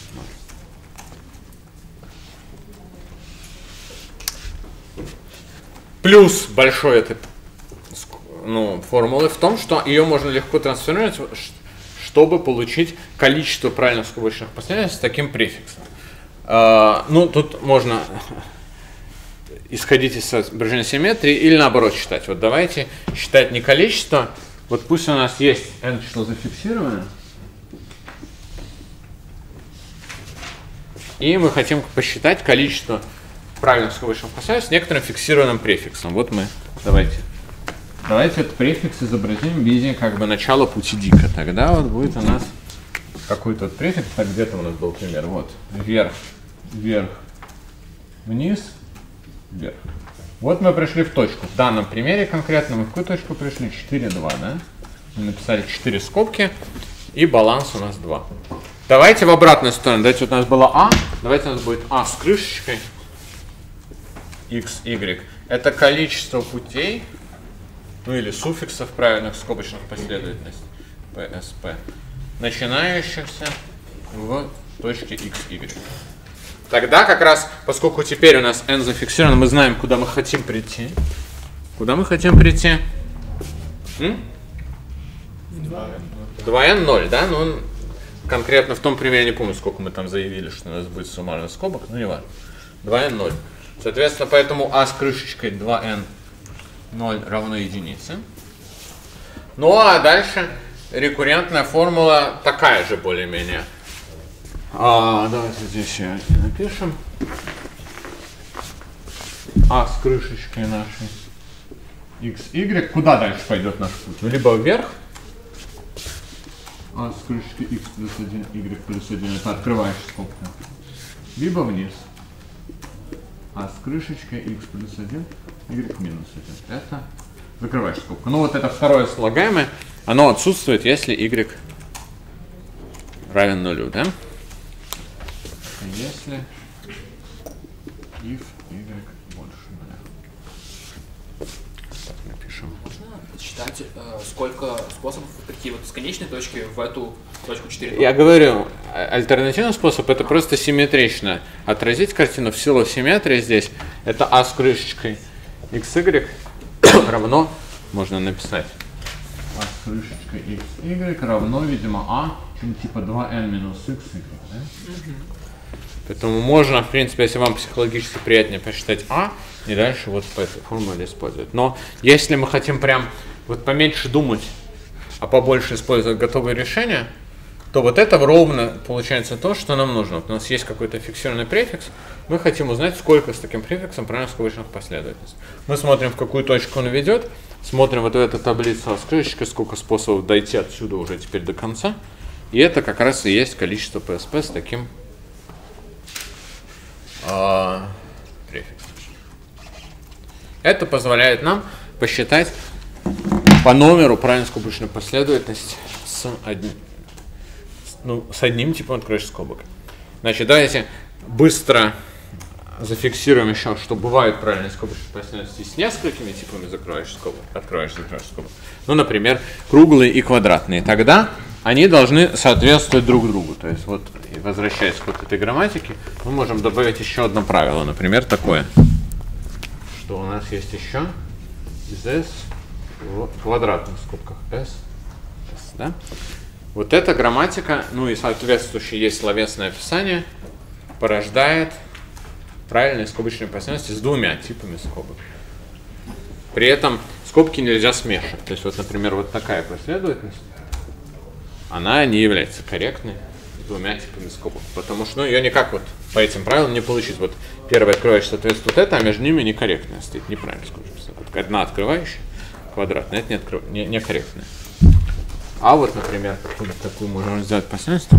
ноль. Плюс большой этой, ну, формулы в том, что ее можно легко трансформировать, чтобы получить количество правильных скобочных последовательностей с таким префиксом. Uh, ну, тут можно исходить из соображения симметрии или наоборот считать. Вот давайте считать не количество. Вот пусть у нас есть n число зафиксированное. И мы хотим посчитать количество правильных скобочных последовательностей с некоторым фиксированным префиксом. Вот мы, давайте. Давайте этот префикс изобразим в виде как бы начала пути дика. Тогда вот будет у нас какой-то вот префикс. Так, где-то у нас был пример. Вот. Вверх, вверх, вниз, вверх. Вот мы пришли в точку. В данном примере конкретно мы в какую точку пришли? четыре, два, да? Мы написали четыре скобки, и баланс у нас два. Давайте в обратную сторону. Давайте вот у нас было а. Давайте у нас будет а с крышечкой. x, y. Это количество путей, ну или суффиксов правильных скобочных последовательностей, пэ эс пэ, начинающихся в точке x, y. Тогда как раз, поскольку теперь у нас n зафиксировано, мы знаем, куда мы хотим прийти. Куда мы хотим прийти? два эн ноль, да? Ну, конкретно в том примере, не помню, сколько мы там заявили, что у нас будет суммарно скобок, ну не важно. два эн ноль. Соответственно, поэтому а с крышечкой два эн ноль равно единице. Ну а дальше рекуррентная формула такая же более-менее. А, давайте здесь напишем. А с крышечкой нашей x, y. Куда дальше пойдет наш путь? Либо вверх. А с крышечкой x плюс один, y плюс один. Это открываешь скобку. Либо вниз. А с крышечкой x плюс один, y минус один. Это закрываешь скобку. Ну вот это второе слагаемое, оно отсутствует, если y равен нулю, да? Если if y больше нуля. Так, напишем.
Можно считать, э, сколько способов прийти вот с конечной точки в эту точку четыре?
Я говорю, альтернативный способ это просто симметрично отразить картину в силу симметрии здесь. Это а с крышечкой xy равно, можно написать, а с крышечкой xy равно, видимо, а, ну, типа два эн минус xy, да? Угу. Поэтому можно, в принципе, если вам психологически приятнее посчитать а, и дальше вот по этой формуле использовать. Но если мы хотим прям вот поменьше думать, а побольше использовать готовые решения, то вот это ровно получается то, что нам нужно. Вот у нас есть какой-то фиксированный префикс, мы хотим узнать, сколько с таким префиксом правильных скобочных последовательностей. Мы смотрим, в какую точку он ведет, смотрим вот в эту таблицу с крышечкой, сколько способов дойти отсюда уже теперь до конца. И это как раз и есть количество пэ эс пэ с таким а, префиксом. Это позволяет нам посчитать по номеру правильную скобочную последовательность с одним, ну, с одним типом открывающих скобок. Значит, давайте быстро зафиксируем еще, что бывают правильные скобочные последовательности с несколькими типами закрывающих скобок, открывающих, закрывающих скобок. Ну, например, круглые и квадратные. Тогда они должны соответствовать друг другу. То есть, вот, возвращаясь к вот этой грамматике, мы можем добавить еще одно правило. Например, такое, что у нас есть еще из S в квадратных скобках S, S, да? Вот эта грамматика, ну и соответствующее есть словесное описание, порождает правильные скобочные последовательности с двумя типами скобок. При этом скобки нельзя смешивать. То есть, вот, например, вот такая последовательность, она не является корректной с двумя типами скобок. Потому что ну, ее никак вот по этим правилам не получить. Вот первая открывающая соответствует это, а между ними некорректная стоит. Неправильно скобочная. Вот одна открывающая, квадратная, это не, открыв... не, не корректная. А вот, например, вот такую можем сделать последовательность.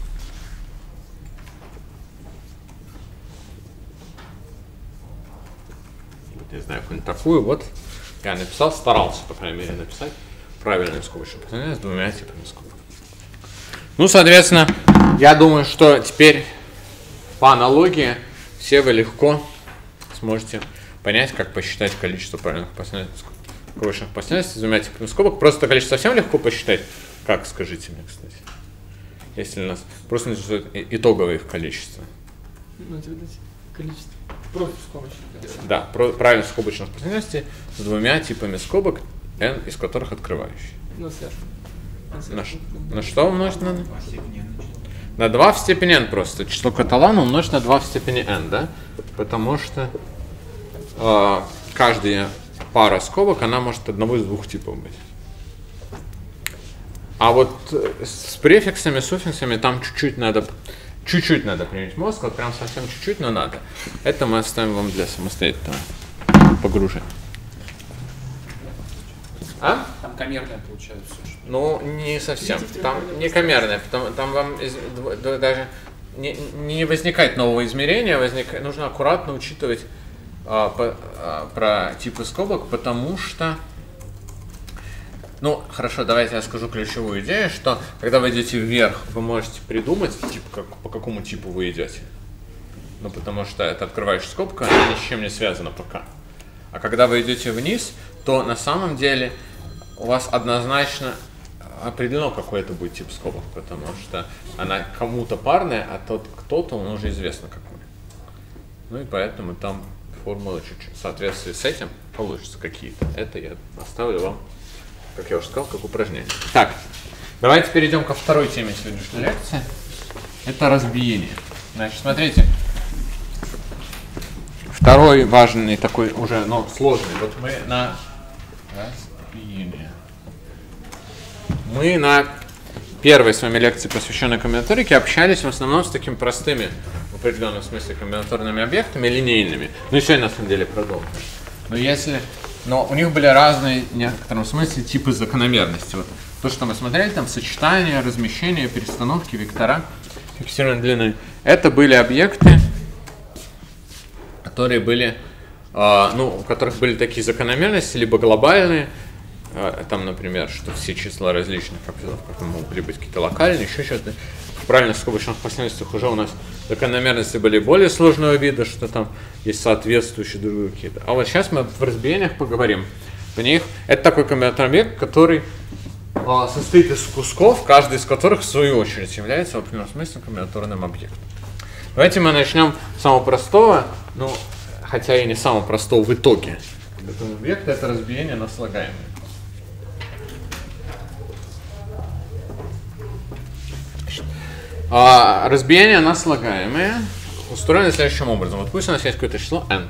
Не знаю, какую-нибудь такую, вот я написал, старался, по крайней мере, написать правильную скобочную последовательность с двумя типами скобок. Ну, соответственно, я думаю, что теперь по аналогии все вы легко сможете понять, как посчитать количество правильных скобочных последовательностей с двумя типами скобок. Просто количество совсем легко посчитать. Как, скажите мне, кстати, если у нас просто интересует итоговое их количество.
Ну, тебе дать количество. Против скобочных.
Да, про, правильно скобочных последовательностей с двумя типами скобок, n из которых открывающие.
Ну, связка.
На, на что умножить надо? На два в степени n просто. Число Каталана умножить на два в степени n, да? Потому что э, каждая пара скобок, она может одного из двух типов быть. А вот с префиксами, суффиксами там чуть-чуть надо... Чуть-чуть надо применить мозг, вот прям совсем чуть-чуть, но надо. Это мы оставим вам для самостоятельного погружения. А?
Там камерное получается.
Ну, не совсем. Там не камерное, потому там вам из, даже не, не возникает нового измерения, возник, нужно аккуратно учитывать а, по, а, про типы скобок, потому что... Ну, хорошо, давайте я скажу ключевую идею, что когда вы идете вверх, вы можете придумать, типа, как, по какому типу вы идете. Ну, потому что это открывающая скобка, она ни с чем не связана пока. А когда вы идете вниз, то на самом деле у вас однозначно определено, какой это будет тип скобок, потому что она кому-то парная, а тот кто-то, он уже известно какой. Ну и поэтому там формулы чуть-чуть в соответствии с этим получатся какие-то. Это я оставлю вам, как я уже сказал, как упражнение. Так, давайте перейдем ко второй теме сегодняшней лекции. Это разбиение. Значит, смотрите. Второй важный такой уже, но сложный. Вот мы на разбиение. Мы на первой с вами лекции, посвященной комбинаторике, общались в основном с такими простыми, в определенном смысле, комбинаторными объектами, линейными. Ну и сегодня, на самом деле, продолжим. Но если... Но у них были разные, в некотором смысле, типы закономерности. Вот то, что мы смотрели, там сочетания, размещения, перестановки, вектора, фиксированной длины. Это были объекты, которые были, э, ну, у которых были такие закономерности, либо глобальные, э, там, например, что все числа различных как могут быть какие-то локальные, еще что-то. В правильных скобочных последовательностях уже у нас закономерности были более сложного вида, что там есть соответствующие другие какие-то. А вот сейчас мы в разбиениях поговорим. В них это такой комбинаторный объект, который а, состоит из кусков, каждый из которых в свою очередь является в определенном смысле комбинаторным объектом. Давайте мы начнем с самого простого, ну, хотя и не самого простого в итоге. Объект — это разбиение на слагаемые. А, разбиение на слагаемые устроено следующим образом. Вот пусть у нас есть какое-то число n.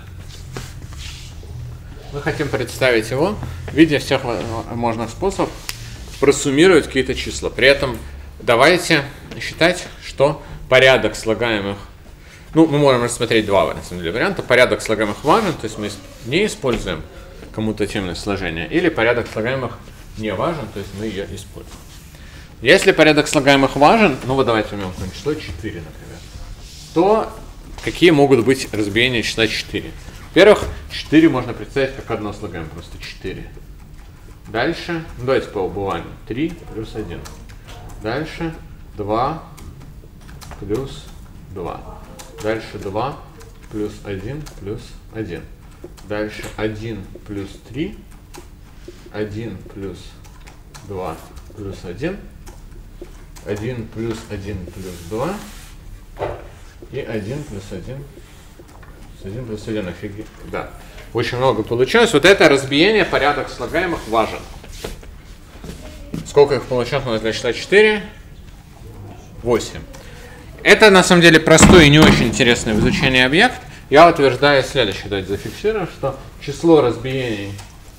Мы хотим представить его в виде всех возможных способов просуммировать какие-то числа. При этом давайте считать, что порядок слагаемых, ну, мы можем рассмотреть два на самом деле, варианта. Порядок слагаемых важен, то есть мы не используем коммутативное сложение, или порядок слагаемых не важен, то есть мы ее используем. Если порядок слагаемых важен, ну вот давайте возьмем какое-нибудь число четыре, например, то какие могут быть разбиения числа четыре? Во-первых, четыре можно представить как одно слагаемое, просто четыре. Дальше, ну давайте по убыванию, три плюс один. Дальше два плюс два. Дальше два плюс один плюс один. Дальше один плюс три, один плюс два плюс один, один плюс один плюс два и один плюс один плюс один плюс один. Офигеть. Да. Очень много получилось. Вот это разбиение, порядок слагаемых важен. Сколько их получилось, можно считать четыре, восемь. Это на самом деле простой и не очень интересный в изучении объект. Я утверждаю следующее, давайте зафиксируем, что число разбиений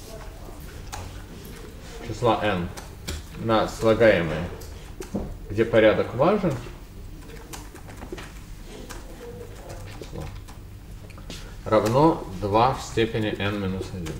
числа n на слагаемые, где порядок важен, число, равно два в степени n минус один.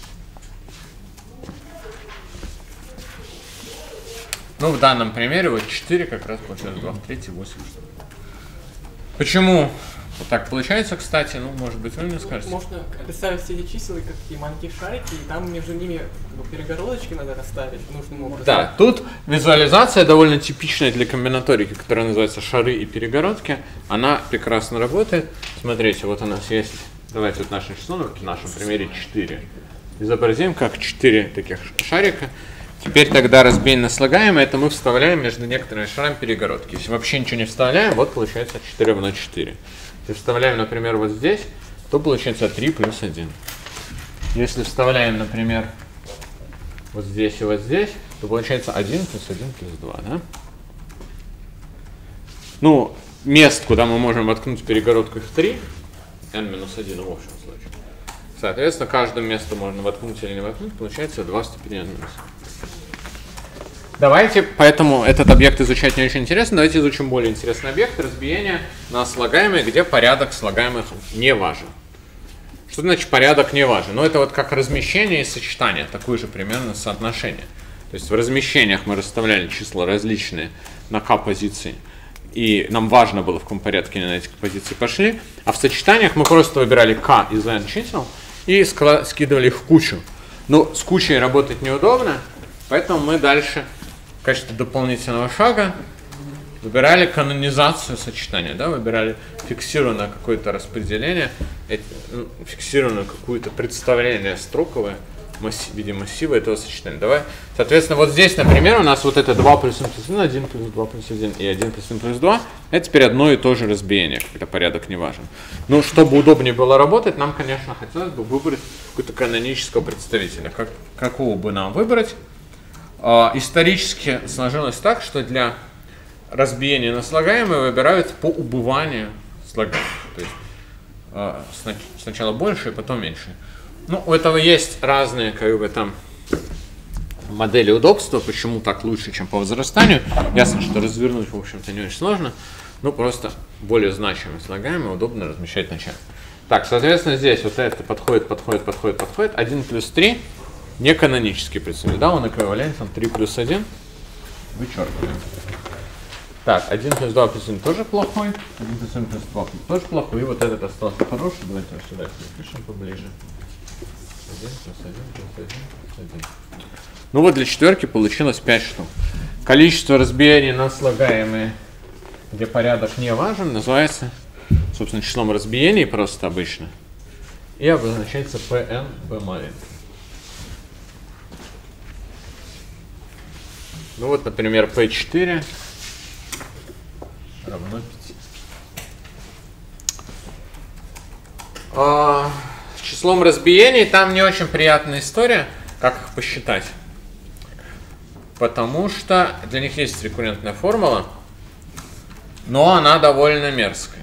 Ну, в данном примере вот четыре как раз получается два в третьей, восемь. Почему вот так получается, кстати? Ну, может быть, вы мне скажете.
Можно представить все эти числа как такие маленькие шарики, и там между ними как бы перегородочки надо расставить нужным образом.
Да, тут визуализация довольно типичная для комбинаторики, которая называется шары и перегородки. Она прекрасно работает. Смотрите, вот у нас есть, давайте вот наше число, в нашем примере четыре. Изобразим как четыре таких шарика. Теперь тогда разбиение на слагаемое, это мы вставляем между некоторыми шарами перегородки. Если вообще ничего не вставляем, вот получается четыре равно четыре. Если вставляем, например, вот здесь, то получается три плюс один. Если вставляем, например, вот здесь и вот здесь, то получается один плюс один плюс два, да? Ну, мест, куда мы можем воткнуть перегородку, их три, n минус один в общем случае. Соответственно, каждому месту можно воткнуть или не воткнуть, получается два в степени n минус. Давайте, поэтому этот объект изучать не очень интересно, давайте изучим более интересный объект, разбиение на слагаемые, где порядок слагаемых не важен. Что значит порядок не важен? Ну, это вот как размещение и сочетание, такое же примерно соотношение. То есть в размещениях мы расставляли числа различные на k позиции, и нам важно было, в каком порядке они на эти позиции пошли, а в сочетаниях мы просто выбирали k из n чисел и скидывали их в кучу. Но с кучей работать неудобно, поэтому мы дальше в качестве дополнительного шага выбирали канонизацию сочетания, да, выбирали фиксированное какое-то распределение, фиксированное какое-то представление строковое в виде массива этого сочетания. Давай, соответственно, вот здесь, например, у нас вот это два плюс один плюс один, один плюс два плюс один и один плюс один плюс два, это теперь одно и то же разбиение, когда порядок не важен. Но чтобы удобнее было работать, нам, конечно, хотелось бы выбрать какого-то канонического представителя. Как, какого бы нам выбрать? А, исторически сложилось так, что для разбиения на слагаемые выбирают по убыванию слагаемых. То есть а, сначала больше, потом меньше. Ну, у этого есть разные, как бы, там модели удобства, почему так лучше, чем по возрастанию. Ясно, что развернуть, в общем-то, не очень сложно, но просто более значимые слагаемые удобно размещать вначале. Так, соответственно, здесь вот это подходит, подходит, подходит, подходит. один плюс три не канонический представитель, да, он эквивалентен три плюс один. Вычеркиваем. Так, один плюс два плюс один тоже плохой, один плюс один плюс два тоже плохой, и вот этот остался хороший, давайте вот сюда перепишем поближе. один плюс один плюс один плюс один. Ну вот для четверки получилось пять штук. Количество разбиений на слагаемые, где порядок не важен, называется, собственно, числом разбиений просто обычно. И обозначается Pn, P маленький. Ну вот, например, пэ четыре равно пяти. А, с числом разбиений там не очень приятная история, как их посчитать. Потому что для них есть рекуррентная формула, но она довольно мерзкая.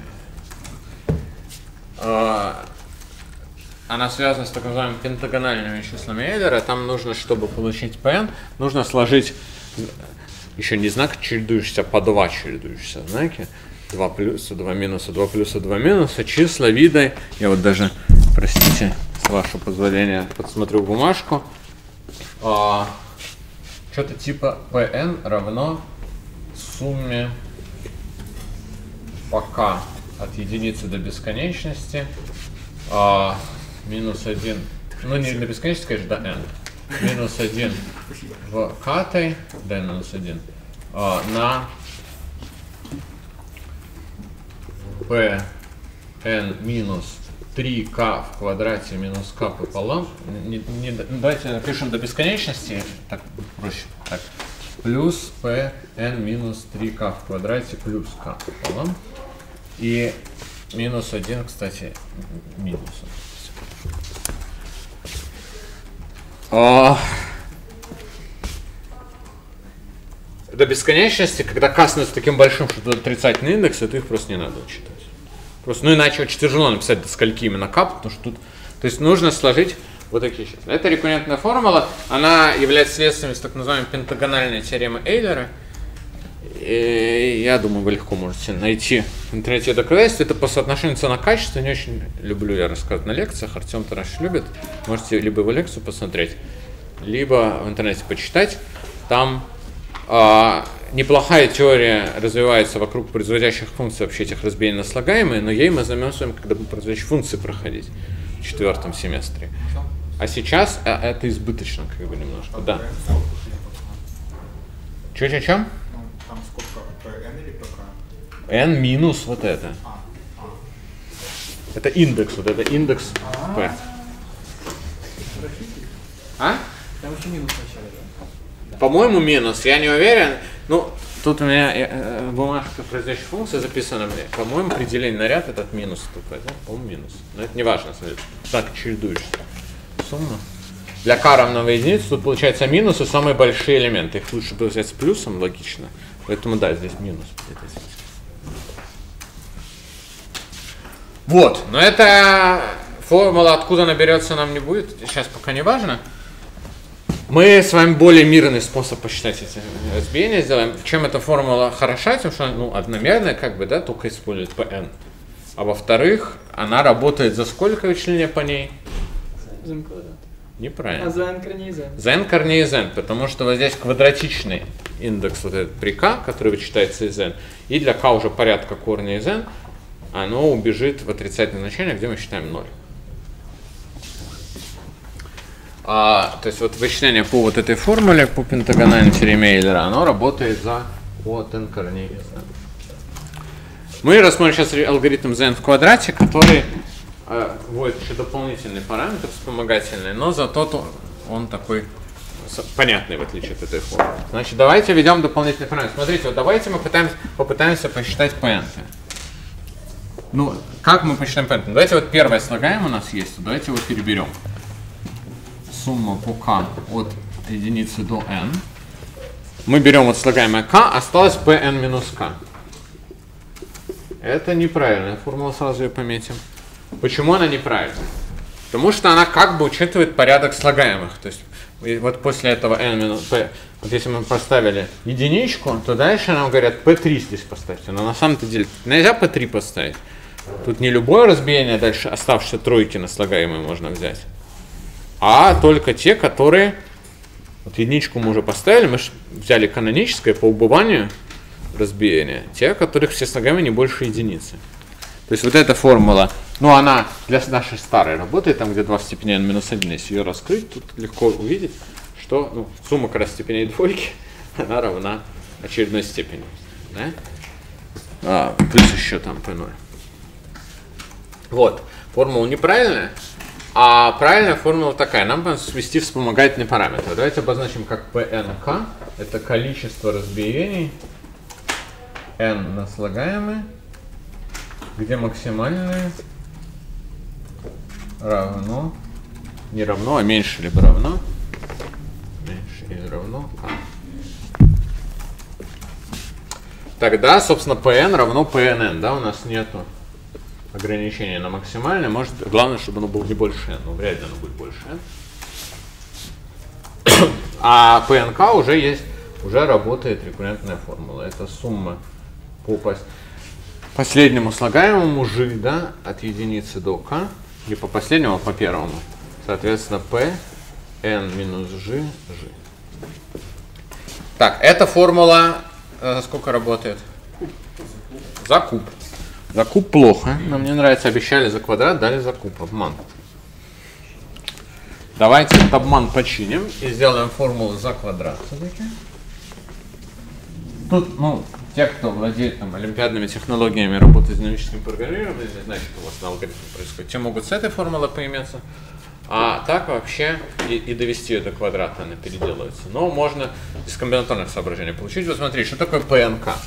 А, она связана с так называемыми пентагональными числами Эйлера. Там нужно, чтобы получить Pn, нужно сложить еще не знак чередующийся, по два чередующиеся знаки. два плюса, два минуса, два плюса, два минуса. Числа вида. Я вот даже, простите, с вашего позволения, подсмотрю бумажку. А, что-то типа Pn равно сумме пока от единицы до бесконечности. А, минус один. Ну, не до бесконечности, конечно, до n. Минус один в k, d минус один, а, на p n минус три k в квадрате минус k пополам. Не, не, давайте напишем до бесконечности, так проще. Так. Плюс pn минус три k в квадрате плюс k пополам. И минус один, кстати, минус. О, до бесконечности, когда k становится таким большим, что это отрицательный индекс, то их просто не надо учитывать. Просто, ну иначе очень тяжело написать до скольки именно k, потому что тут, то есть нужно сложить вот такие числа. Это рекуррентная формула, она является следствием из так называемой пентагональной теоремы Эйлера. И я думаю, вы легко можете найти в интернете доказательства. Это по соотношению цена-качество. Не очень люблю я рассказывать на лекциях. Артем Тараш любит. Можете либо его лекцию посмотреть, либо в интернете почитать. Там э, неплохая теория развивается вокруг производящих функций, вообще этих разбиений на слагаемые, но ей мы займемся с вами, когда будем производящие функции проходить в четвертом семестре. А сейчас э, это избыточно, как бы немножко. Да. Че-че-че?
Там сколько? n или p?
N минус вот это.
А, а.
Это индекс, вот это индекс P. А?
Там еще минус вначале, да?
По-моему, минус, я не уверен. Ну, тут у меня э, бумажка производящей функции записана. По-моему, определение на ряд этот минус вступает. Да? По-моему, минус. Но это не важно, смотрите. Так, чередуешься. Сумма. Для k равного единице тут получается минусы, самые большие элементы. Их лучше бы взять с плюсом, логично. Поэтому да, здесь минус. Вот, но эта формула, откуда она берется, нам не будет. Сейчас пока не важно. Мы с вами более мирный способ посчитать эти разбиения сделаем. Чем эта формула хороша, тем что она ну, одномерная, как бы, да, только использует Pn. А во-вторых, она работает за сколько вычисления по ней?
За n квадрат.
Неправильно.
А за n корней z.
За n корней из n, потому что вот здесь квадратичный индекс вот этот при k, который вычитается из n, и для k уже порядка корня из n, оно убежит в отрицательное значение, где мы считаем ноль. А, то есть вот вычисление по вот этой формуле, по пентагональной теореме Эйлера, оно работает за от n корней из n. Мы рассмотрим сейчас алгоритм z в квадрате, который э, вводит еще дополнительный параметр вспомогательный, но зато то он такой понятный, в отличие от этой формулы. Значит, давайте введем дополнительный параметр. Смотрите, вот давайте мы пытаемся, попытаемся посчитать p. Ну, как мы посчитаем p? Давайте вот первое слагаемое у нас есть, давайте его переберем. Сумма по k от единицы до n. Мы берем вот слагаемое k, осталось pn минус k. Это неправильная формула, сразу ее пометим. Почему она неправильная? Потому что она как бы учитывает порядок слагаемых. То есть вот после этого n минус p, вот если мы поставили единичку, то дальше нам говорят p три здесь поставьте. Но на самом-то деле нельзя p три поставить. Тут не любое разбиение дальше оставшиеся тройки на слагаемые можно взять, а только те, которые... Вот единичку мы уже поставили, мы же взяли каноническое по убыванию разбиения, те, которых все слагаемые не больше единицы. То есть вот эта формула, ну она для нашей старой работает, там где два в степени n минус один, если ее раскрыть, тут легко увидеть, что ну, сумма как раз степеней двойки, она равна очередной степени. Да? А, плюс еще там p ноль. Вот, формула неправильная, а правильная формула такая. Нам надо свести вспомогательный параметр. Давайте обозначим как pnk. Это количество разбиений n на слагаемые, где максимальное равно, не равно, а меньше либо равно, меньше или равно k. Тогда, собственно, pn равно pnn, да, у нас нету ограничение на максимальное, может, главное, чтобы оно было не больше n, но вряд ли оно будет больше n. А pnk уже есть, уже работает рекуррентная формула. Это сумма по последнему слагаемому g, да, от единицы до k, не по последнему, а по первому. Соответственно, p n минус g, g. Так, эта формула за сколько работает? За куб. За куб плохо. Но мне нравится, обещали за квадрат, дали за куб. Обман. Давайте этот обман починим и сделаем формулу за квадрат. Тут, ну, те, кто владеет там, олимпиадными технологиями работы с динамическим программированием, не знаю, что у вас на алгоритме происходит, те могут с этой формулой поиметься. А так вообще и, и довести ее до квадрата она переделывается. Но можно из комбинаторных соображений получить. Вот смотри, что такое пэ эн ка?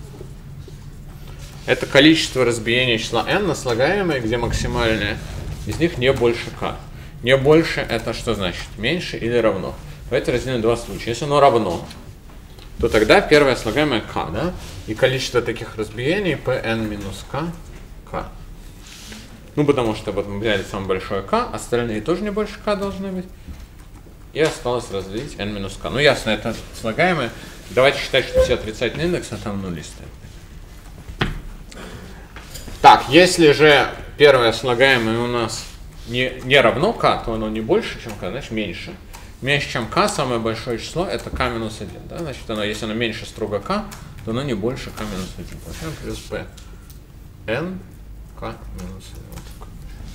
Это количество разбиений числа n на слагаемые, где максимальное из них не больше k. Не больше это что значит? Меньше или равно? Давайте разделим два случая. Если оно равно, то тогда первое слагаемое k, да? И количество таких разбиений pn минус k, k. Ну, потому что вот мы взяли самое большое k, остальные тоже не больше k должны быть. И осталось разделить n минус k. Ну, ясно, это слагаемое. Давайте считать, что все отрицательные индексы, а там нули стоят. Так, если же первое слагаемое у нас не, не равно k, то оно не больше, чем k, значит меньше. Меньше, чем k, самое большое число, это k минус один. Да? Значит, оно, если оно меньше строго k, то оно не больше k минус один. Получаем плюс p n k минус один. Вот такой.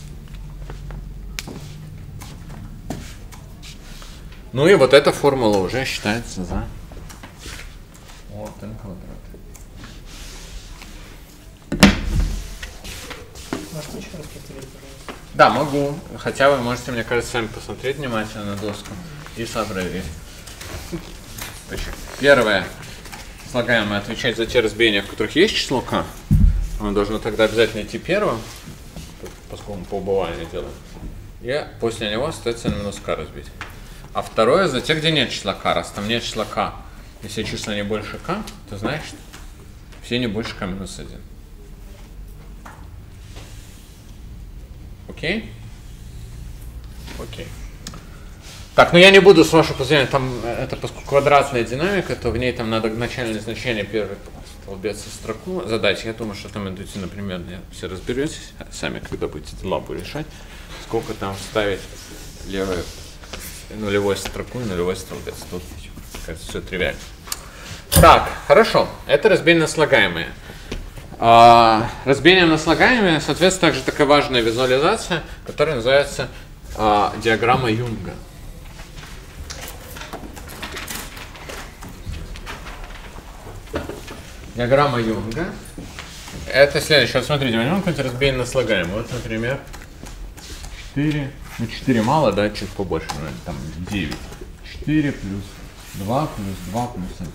Ну и вот эта формула уже считается за вот n квадрат.
Можете еще раз повторить, пожалуйста?
Да, могу. Хотя вы можете, мне кажется, сами посмотреть внимательно на доску и сообразить. Первое. Слагаемое отвечать за те разбиения, в которых есть число k. Оно должно тогда обязательно идти первым, поскольку мы по убыванию делаем. И после него остается n минус k разбить. А второе за те, где нет числа k. Раз там нет числа k, если числа не больше k, то значит все не больше k минус один. Окей? Окей. Так, ну я не буду, с вашего позволения, там, это поскольку квадратная динамика, то в ней там надо начальное значение первый столбец и строку задать. Я думаю, что там интуитивно примерно все разберетесь сами, когда будете лабу решать, сколько там вставить левую нулевой строку и нулевой столбец. Тут, кажется, все тривиально. Так, хорошо. Это разбиение на слагаемые. А, разбиением на слагаемые, соответственно, также такая важная визуализация, которая называется а, диаграмма Юнга. Диаграмма Юнга. Это следующее. Вот смотрите, возьмем какое-нибудь разбиение на слагаемые. Вот, например, четыре. Ну, четыре мало, да, чуть побольше, наверное, там девять. четыре плюс два плюс два плюс один.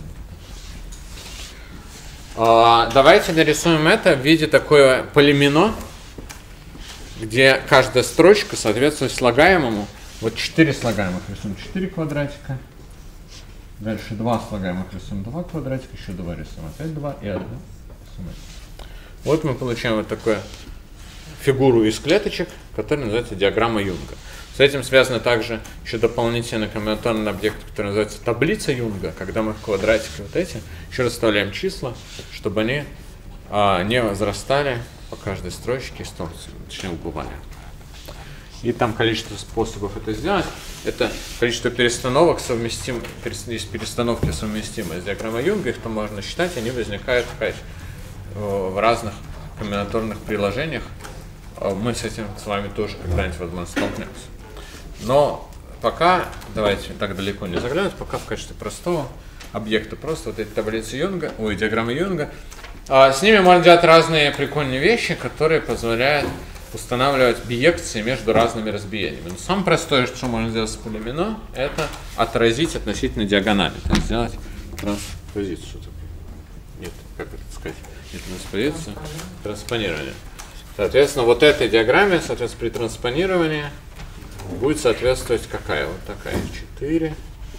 А, давайте нарисуем это в виде такое полимино, где каждая строчка соответствует слагаемому. Вот четыре слагаемых рисуем четыре квадратика. Дальше два слагаемых рисуем два квадратика, еще два рисуем опять два и один. Вот мы получаем вот такую фигуру из клеточек, которая называется диаграмма Юнга. С этим связано также еще дополнительный комбинаторный объект, который называется таблица Юнга, когда мы в квадратике вот эти еще расставляем числа, чтобы они а, не возрастали по каждой строчке, точнее убывали. И там количество способов это сделать. Это количество перестановок совместимо, есть перестановки совместимые с диаграммой Юнга, их там можно считать, они возникают опять в разных комбинаторных приложениях. Мы с этим с вами тоже когда-нибудь, возможно, столкнемся. Но пока, давайте так далеко не заглянуть, пока в качестве простого объекта просто вот эти таблицы Юнга, ой, диаграммы Юнга. А с ними можно делать разные прикольные вещи, которые позволяют устанавливать биекции между разными разбиениями. Но самое простое, что можно сделать с полимино, это отразить относительно диагонали. То есть сделать транспозицию. Нет, как это сказать? Не транспозицию, транспонирование. Соответственно, вот этой диаграмме, соответственно, при транспонировании будет соответствовать какая? Вот такая. четыре,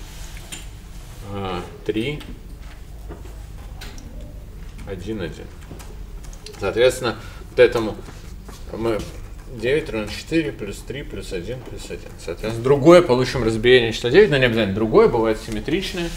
три, один, один. Соответственно, вот этому мы девять равно четыре плюс три плюс один плюс один. Соответственно, другое получим разбиение числа девять, но не обязательно другое, бывает симметричное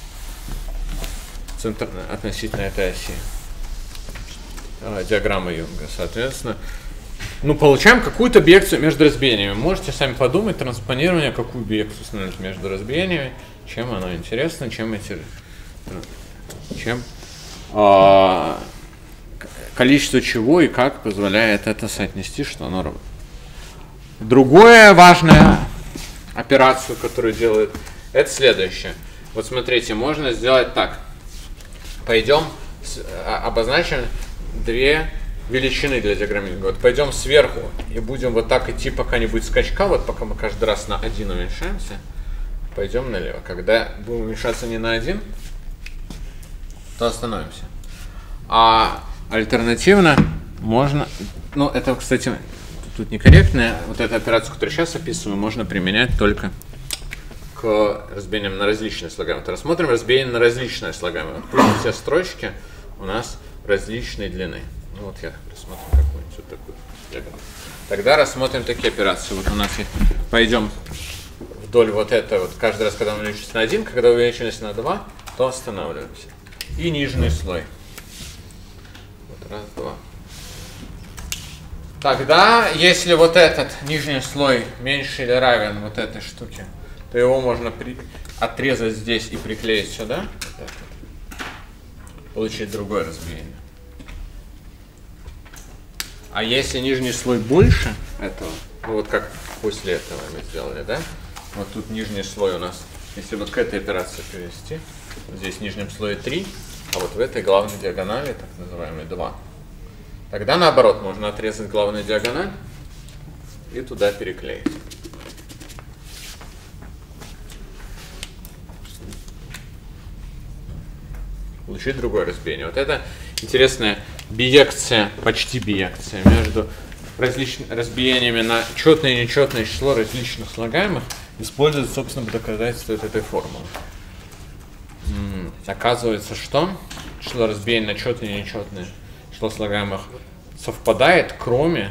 центрное относительно этой оси. Диаграмма Юнга. Соответственно, ну, получаем какую-то биекцию между разбиениями. Можете сами подумать, транспонирование, какую биекцию установить между разбиениями, чем оно интересно, чем эти, чем а, количество чего и как позволяет это соотнести, что оно равно. Другое важная операцию, которую делает, это следующее. Вот смотрите, можно сделать так. Пойдем с, а, обозначим две величины для диаграмминга. Вот пойдем сверху и будем вот так идти, пока не будет скачка, вот пока мы каждый раз на один уменьшаемся, пойдем налево. Когда будем уменьшаться не на один, то остановимся. А альтернативно можно, ну это, кстати, тут некорректная, вот эту операцию, которую сейчас описываю, можно применять только к разбиениям на различные слагаемые. Рассмотрим разбиение на различные слагаемые. Вот пусть все строчки у нас различной длины. Ну вот я рассмотрим какую-нибудь вот такую диаграмму. Тогда рассмотрим такие операции. Вот у нас есть, пойдем вдоль вот этого, вот каждый раз, когда мы увеличились на один, когда увеличились на два, то останавливаемся. И нижний слой. Вот раз, два. Тогда, если вот этот нижний слой меньше или равен вот этой штуке, то его можно при... отрезать здесь и приклеить сюда. Вот так вот. Получить другое разбиение. А если нижний слой больше этого, ну вот как после этого мы сделали, да? Вот тут нижний слой у нас, если вот к этой операции привести, вот здесь в нижнем слое три, а вот в этой главной диагонали, так называемой, два. Тогда наоборот, можно отрезать главную диагональ и туда переклеить. Получить другое разбиение. Вот это интересная биекция, почти биекция между различными разбиениями на четное и нечетное число различных слагаемых. Используется, собственно, доказательство этой формулы. М-м, оказывается, что число разбиений на четное и нечетное число слагаемых совпадает, кроме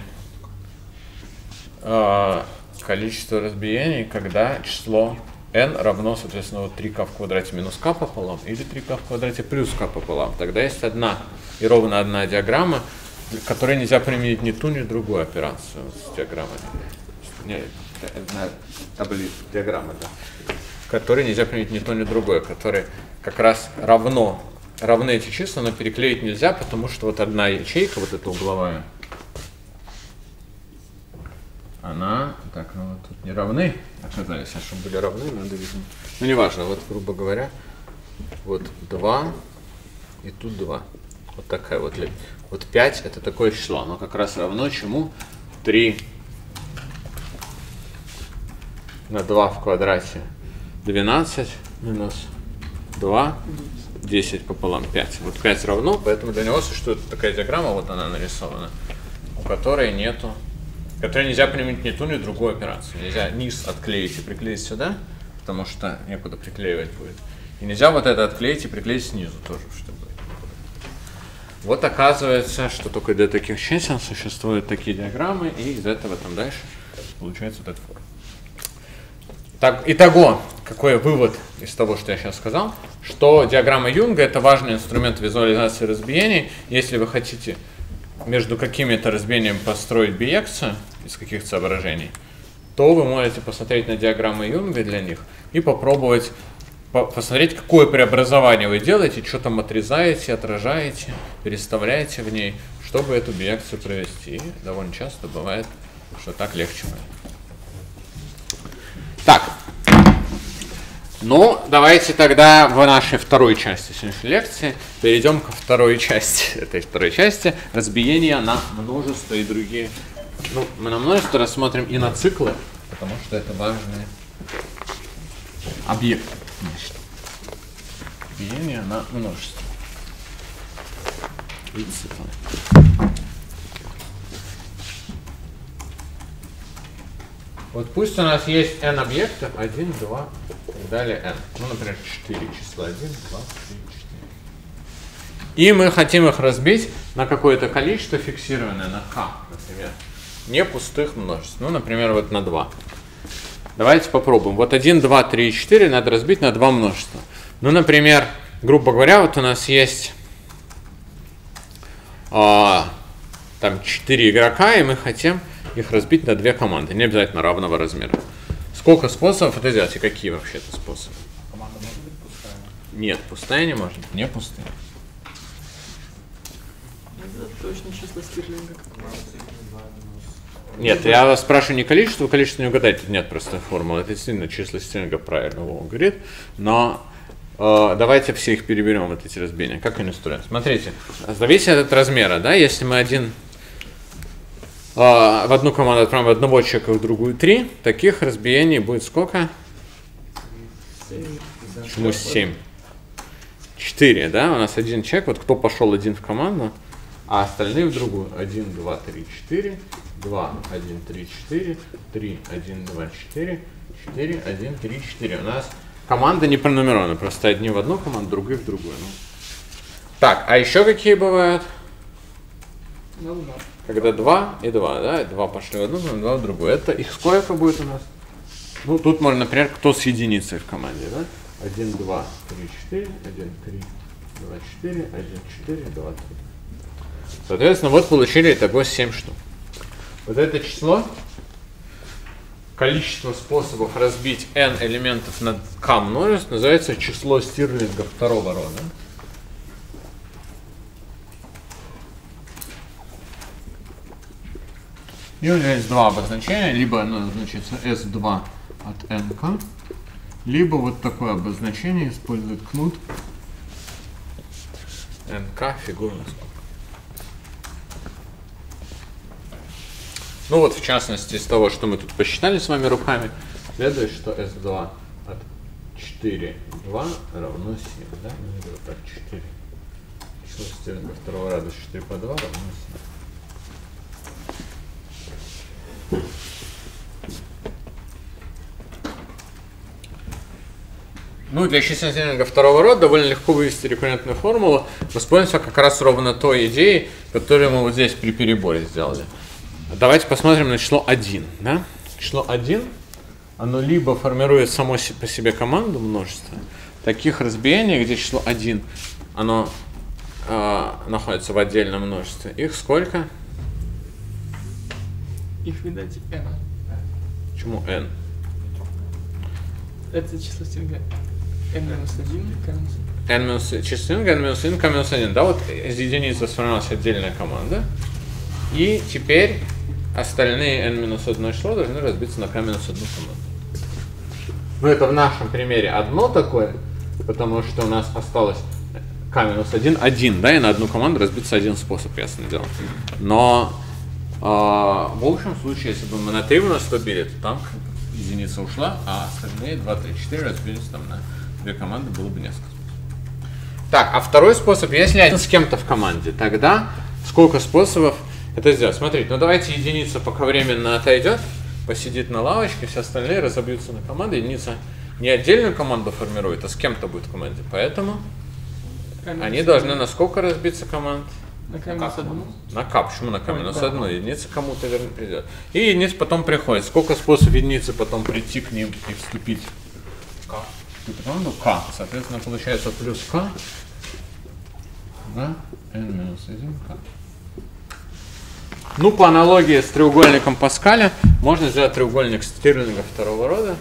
э, количества разбиений, когда число n равно, соответственно, вот три k в квадрате минус k пополам или три k в квадрате плюс k пополам. Тогда есть одна и ровно одна диаграмма, в которой нельзя применить ни ту, ни другую операцию с диаграммой. Нет, одна таблица, диаграмма, да. В которой нельзя применить ни то, ни другое, которой как раз равно, равны эти числа, но переклеить нельзя, потому что вот одна ячейка, вот эта угловая, она, так, ну вот тут не равны, оказались, а чтобы были равны, надо видно. Ну неважно, вот грубо говоря, вот два и тут два. Вот такая вот, вот пять это такое число, оно как раз равно чему? три на два в квадрате двенадцать минус два, десять пополам пять. Вот пять равно, поэтому для него существует такая диаграмма, вот она нарисована, у которой нету, которой нельзя применить ни ту, ни другую операцию. Нельзя низ отклеить и приклеить сюда, потому что некуда приклеивать будет. И нельзя вот это отклеить и приклеить снизу тоже, чтобы. Вот оказывается, что только для таких чисел существуют такие диаграммы, и из этого там дальше получается вот эта форма. Так, итого, какой вывод из того, что я сейчас сказал, что диаграмма Юнга — это важный инструмент визуализации разбиений. Если вы хотите между какими-то разбиениями построить биекцию из каких-то соображений, то вы можете посмотреть на диаграммы Юнга для них и попробовать посмотреть, какое преобразование вы делаете, что там отрезаете, отражаете, переставляете в ней, чтобы эту биекцию провести. И довольно часто бывает, что так легче будет. Так, ну давайте тогда в нашей второй части сегодняшней лекции перейдем ко второй части этой второй части разбиения на множество и другие. Ну, мы на множество рассмотрим и на циклы, потому что это важные объекты. Значит, разбиение на множество и циклы. Вот пусть у нас есть n объектов, один, два, и так далее n. Ну, например, четыре числа, один, два, три, четыре. И мы хотим их разбить на какое-то количество фиксированное, на k, например, не пустых множеств. Ну, например, вот на два. Давайте попробуем. Вот один, два, три и четыре надо разбить на два множества. Ну, например, грубо говоря, вот у нас есть а, там четыре игрока, и мы хотим их разбить на две команды, не обязательно равного размера. Сколько способов это сделать и какие вообще это способы?
Команда может быть пустая?
Нет, пустая не может быть, не пустая.
Это точно числа Стирлинга.
Нет, я вас спрашиваю не количество, количество не угадать, тут нет простой формулы. Это действительно числа Стирлинга, правильно Вова говорит, но э, э, давайте все их переберем, вот эти разбиения. Как они устроены? Смотрите, зависит от размера, да, если мы один э, в одну команду отправим одного чека, в другую три, таких разбиений будет сколько? Почему семь? четыре, да, у нас один чек, вот кто пошел один в команду, а остальные в другую. один, два, три, четыре, два, один, три, четыре, три, один, два, четыре, четыре, один, три, четыре. У нас команда не пронумерована, просто одни в одну команду, другие в другую. Ну. Так, а еще какие бывают?
Ну, да.
Когда два и два, да, два пошли в одну, два в другую. Это их сколько будет у нас? Ну, тут можно, например, кто с единицей в команде, да? один, два, три, четыре, один, три, два, четыре, один, четыре, два, три. Соответственно, вот получили итого семь штук. Вот это число, количество способов разбить n элементов на k множеств, называется число Стирлинга второго рода. И у него есть два обозначения, либо оно значится эс два от nk, либо вот такое обозначение использует кнут nk фигурный скобка. Ну вот, в частности, из того, что мы тут посчитали с вами руками, следует, что эс два от четыре, два равно семь. Да? Ну, вот так, четыре. Число Стирлинга второго рода четыре по два равно семь. Ну, для чисел Стирлинга второго рода довольно легко вывести рекуррентную формулу. Воспользуемся как раз ровно той идеей, которую мы вот здесь при переборе сделали. Давайте посмотрим на число один. Да? Число один, оно либо формирует само по себе команду множества, таких разбиений, где число один, оно э, находится в отдельном множестве. Их сколько?
Их, видать, n.
Почему n?
Это число Стирлинга n минус один, k минус один.
n минус число Стирлинга, n минус один, k минус один. Да, вот из единицы сформировалась отдельная команда. И теперь остальные n минус одно число должны разбиться на k минус одну команду. Ну, это в нашем примере одно такое, потому что у нас осталось k минус один, один, да, и на одну команду разбиться один способ, ясно дело. Но э, в общем случае, если бы мы на три наступили, то там единица ушла, а остальные два, три, четыре разбились там на две команды, было бы несколько. Так, а второй способ, если один с кем-то в команде, тогда сколько способов это сделать? Смотрите, ну давайте единица пока временно отойдет, посидит на лавочке, все остальные разобьются на команды. Единица не отдельную команду формирует, а с кем-то будет в команде. Поэтому они должны на сколько разбиться команд?
На k минус одну.
На k. Почему на k минус одну? Единица кому-то верно придет. И единица потом приходит. Сколько способов единицы потом прийти к ним и вступить в команду? K. Соответственно, получается плюс k на n минус один k. Ну, по аналогии с треугольником Паскаля, можно сделать треугольник Стирлинга второго рода.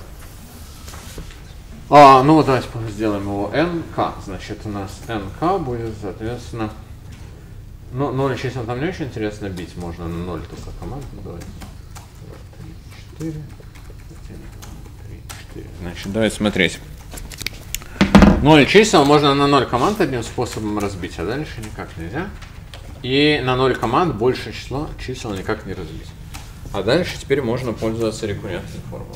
А, ну, давайте сделаем его nk. Значит, у нас nk будет, соответственно, ну, ноль чисел там не очень интересно бить, можно на ноль только команду. Давайте. два, три, четыре. один, два, три, четыре. Значит, давайте смотреть. ноль чисел можно на ноль команд одним способом разбить, а дальше никак нельзя. И на ноль команд большее число чисел никак не разбить. А дальше теперь можно пользоваться рекуррентной формулой.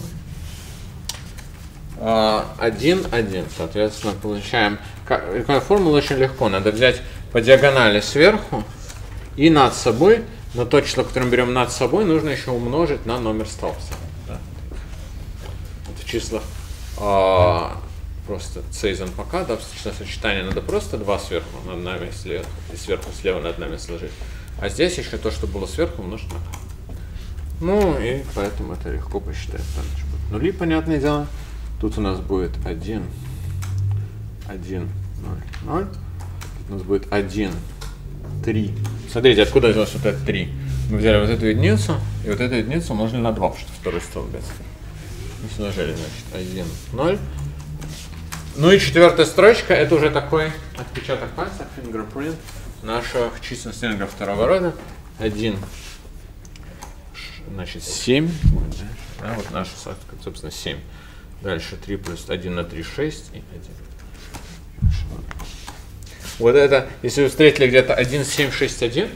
один, один. Соответственно, получаем... Рекуррентная формула очень легко. Надо взять по диагонали сверху и над собой. Но то число, которое мы берем над собой, нужно еще умножить на номер столбца. Да. Вот в числах а, просто c из n по k, да, в сочетании надо просто два сверху над нами слева, и сверху слева над нами сложить. А здесь еще то, что было сверху, умножить на k. Ну и поэтому это легко посчитать. Нули, понятное дело. Тут у нас будет один, один, ноль, ноль. Тут у нас будет один, три. Смотрите, откуда взялось вот это три. Мы взяли вот эту единицу, и вот эту единицу умножили на два, потому что второй столбец. И сложили, значит, один, ноль. Ну и четвертая строчка, это уже такой отпечаток пальца, fingerprint нашего числа Стирлинга второго рода. один, значит, семь. Да, вот наша, собственно, семь. Дальше три плюс один на три, шесть и один. Вот это, если вы встретили где-то один семь шесть один,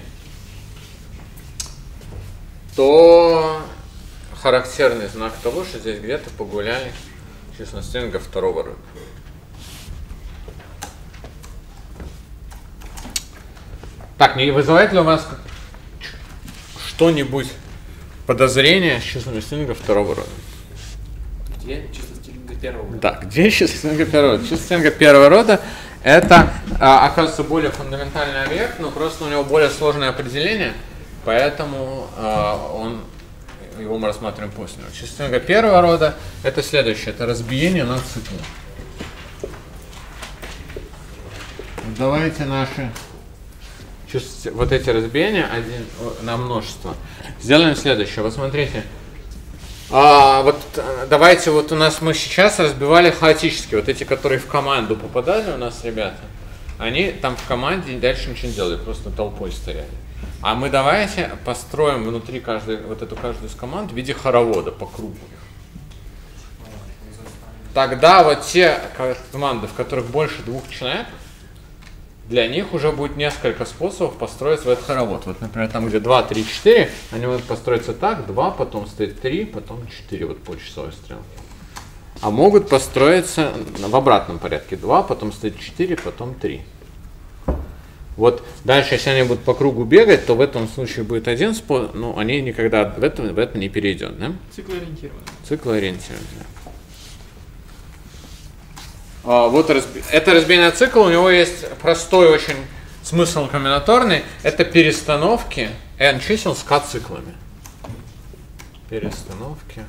то характерный знак того, что здесь где-то погуляли число стенга второго рода. Так, не вызывает ли у вас что-нибудь подозрение с числом стенга второго рода?
Где число стенга первого рода?
Да, где число стенга первого рода? Число стенга первого рода это, а, оказывается, более фундаментальный объект, но просто у него более сложное определение, поэтому а, он, его мы рассматриваем после него. Число стенга первого рода это следующее, это разбиение на циклы. Давайте наши вот эти разбиения один, на множество сделаем следующее. Вот смотрите. А, вот давайте, вот у нас мы сейчас разбивали хаотически. Вот эти, которые в команду попадали у нас, ребята, они там в команде дальше ничего не делали, просто толпой стояли. А мы давайте построим внутри каждой, вот эту каждую из команд в виде хоровода по кругу. Тогда вот те команды, в которых больше двух человек, для них уже будет несколько способов построить в этот хоровод. Вот, например, там, где два, три, четыре, они могут построиться так, два, потом стоит три, потом четыре, вот по часовой стрелке. А могут построиться в обратном порядке. два, потом стоит четыре, потом три. Вот дальше, если они будут по кругу бегать, то в этом случае будет один способ, но они никогда в это, в это не перейдет, да?
Циклоориентированно.
Циклоориентированно. А, вот разби... это разбиение цикла, у него есть простой очень смысл комбинаторный. Это перестановки n чисел с k циклами. Перестановки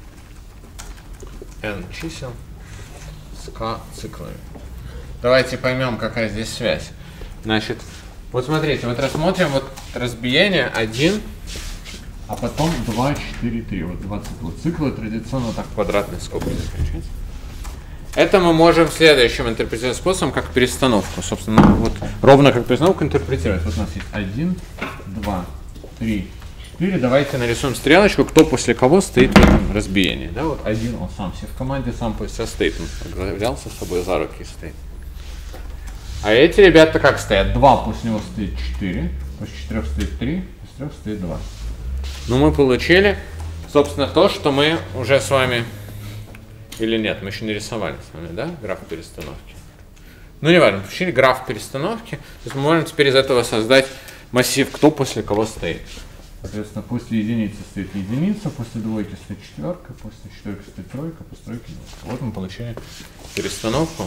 n чисел с k циклами. Давайте поймем, какая здесь связь. Значит, вот смотрите, вот рассмотрим вот разбиение один, а потом два, четыре, три. Вот два цикла. Циклы традиционно так квадратные скобки заключаются. Это мы можем следующим интерпретировать способом, как перестановку. Собственно, вот ровно как перестановку интерпретировать. Вот у нас есть один, два, три, четыре. Давайте нарисуем стрелочку, кто после кого стоит в этом разбиении. Да, вот один, он сам себе в команде, сам после себя стоит. Он взялся с собой за руки и стоит. А эти ребята как стоят? два, после него стоит четыре, после четырех стоит три, после трех стоит два. Ну, мы получили, собственно, то, что мы уже с вами... Или нет, мы еще не рисовали с вами, да, граф перестановки. Ну, не важно, получили граф перестановки. То есть мы можем теперь из этого создать массив, кто после кого стоит. Соответственно, после единицы стоит единица, после двойки стоит четверка, после четверки стоит тройка, после тройки двойка. Вот мы получили перестановку.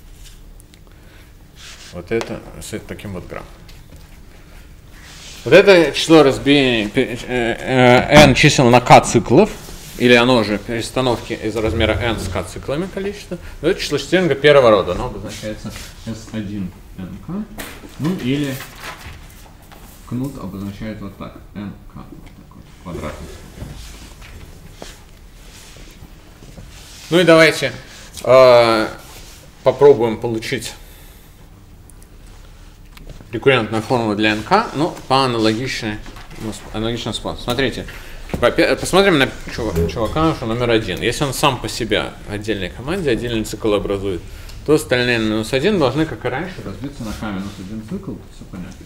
Вот это с таким вот графом. Вот это число разбиений n чисел на k циклов. Или оно же перестановки из размера n с k циклами количество. Но это число стенга первого рода. Оно обозначается эс один эн ка. Ну или кнут обозначает вот так. эн ка. Вот такой квадратный. Ну и давайте э, попробуем получить рекуррентную формулу для эн ка, но по аналогичному способу. Смотрите. Посмотрим на чувака, что номер один. Если он сам по себе в отдельной команде отдельный цикл образует, то остальные минус один должны, как и раньше, разбиться на k минус один цикл, все понятно.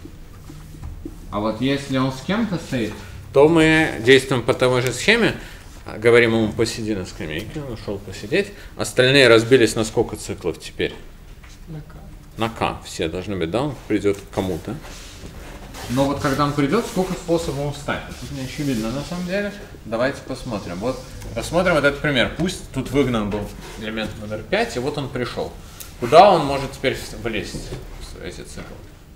А вот если он с кем-то стоит, то мы действуем по той же схеме, говорим ему посиди на скамейке, он ушел посидеть, остальные разбились на сколько циклов теперь?
На k.
На k все должны быть, да, он придет к кому-то. Но вот когда он придет, сколько способов встать? Тут не очевидно на самом деле. Давайте посмотрим. Вот рассмотрим вот этот пример. Пусть тут выгнан был элемент номер пять, и вот он пришел. Куда он может теперь влезть в эти циклы?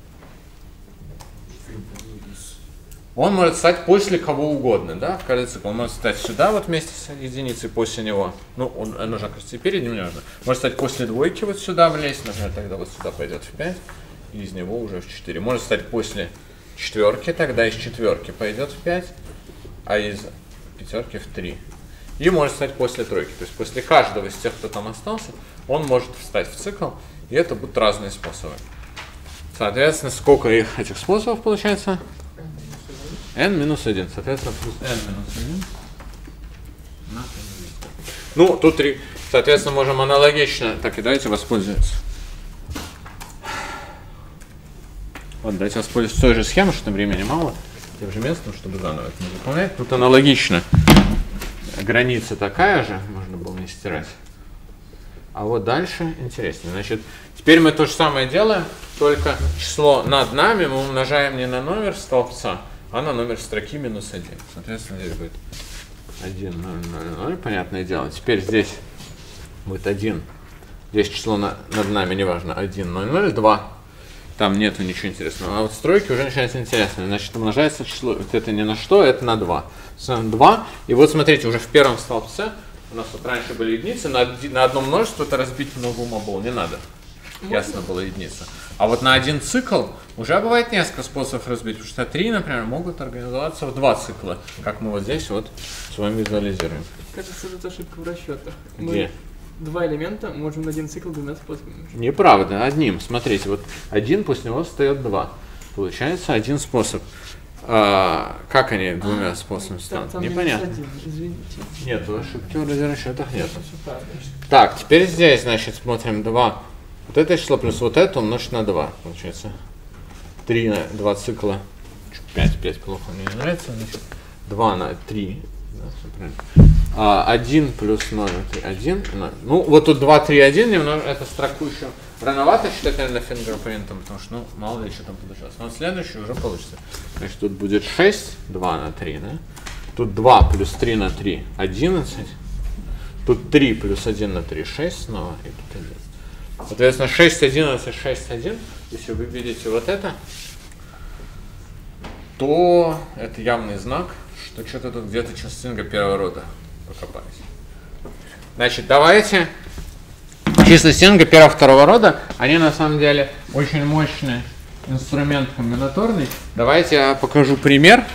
Он может стать после кого угодно, да, в каждый цикл. Он может стать сюда вот вместе с единицей после него. Ну, он, он уже, кажется, перед ним не нужно. Может стать после двойки вот сюда влезть, например, тогда вот сюда пойдет в пять, и из него уже в четыре. Может стать после четверки, тогда из четверки пойдет в пять, а из пятерки в три. И может стать после тройки. То есть после каждого из тех, кто там остался, он может встать в цикл, и это будут разные способы. Соответственно, сколько их этих способов получается? n минус один. Соответственно, плюс n минус один. Ну, тут три. Соответственно, можем аналогично. Так, и давайте воспользоваться Вот, давайте воспользуемся той же схемой, что времени мало, тем же местом, чтобы заново это не заполнять. Тут аналогично. Граница такая же, можно было не стирать. А вот дальше интереснее. Значит, теперь мы то же самое делаем, только число над нами мы умножаем не на номер столбца, а на номер строки минус один. Соответственно, здесь будет один, ноль, ноль, ноль, понятное дело. Теперь здесь будет один. Здесь число на, над нами, неважно, один, ноль, ноль, два. Там нету ничего интересного. А вот стройки уже начинается интересно. Значит, умножается число, вот это не на что, это на два. два. И вот смотрите, уже в первом столбце у нас вот раньше были единицы, на, на одно множество это разбить на гумобол не надо. Можно? Ясно было единица. А вот на один цикл уже бывает несколько способов разбить, потому что три, например, могут организоваться в два цикла, как мы вот здесь вот с вами визуализируем.
Кажется, это ошибка в расчетах.
Где?
Мы два элемента можем на один цикл двумя способами.
Неправда, одним. Смотрите, вот один, после него встает два. Получается один способ. А, как они двумя а, способами станут? Там непонятно. Один, извините. Нет, ошибки в расчетах нет. Так, теперь здесь, значит, смотрим два. Вот это число плюс вот это умножить на два. Получается три на два цикла. пять, пять плохо, мне не нравится. Значит, два на три. А, один плюс ноль, три, один. ноль. Ну, вот тут два, три, один, немного, это строку еще рановато считать, наверное, фингерпринтом, потому что, ну, мало ли что там получилось. Но следующий уже получится. Значит, тут будет шесть, два на три, да? Тут два плюс три на три, одиннадцать. Тут три плюс один на три, шесть снова, и тут один. Соответственно, шесть, одиннадцать, шесть, один. Если вы видите вот это, то это явный знак, что что-то тут где-то число первого рода покопались. Значит, давайте. Числа стенга первого второго рода, они на самом деле очень мощный инструмент комбинаторный. Давайте я покажу пример,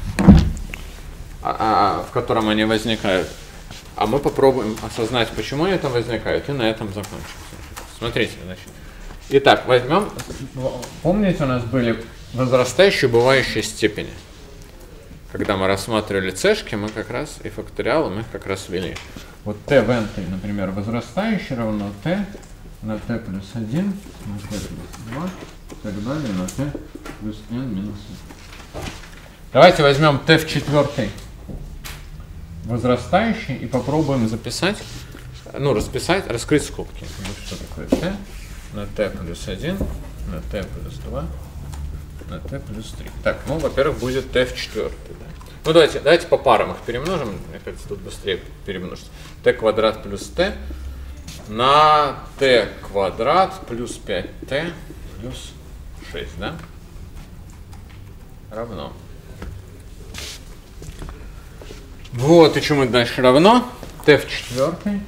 а, а, в котором они возникают. А мы попробуем осознать, почему они там возникают, и на этом закончим. Смотрите, значит. Итак, возьмем. Помните, у нас были возрастающие убывающие степени. Когда мы рассматривали цешки, мы как раз и факториалы мы их как раз ввели. Вот t в n, например, возрастающий равно t на t плюс один, на t плюс два, и так далее, на t плюс n минус один. Давайте возьмем t в четвертой возрастающий и попробуем записать, ну, расписать, раскрыть скобки. Вот что такое t на t плюс один, на t плюс два, на t плюс три. Так, ну, во-первых, будет t в четвертой. Да? Ну, давайте, давайте по парам их перемножим. Мне кажется, тут быстрее перемножить. t квадрат плюс t на t квадрат плюс пять t плюс шесть, да? Равно. Вот, и чему дальше равно? t в четвертой.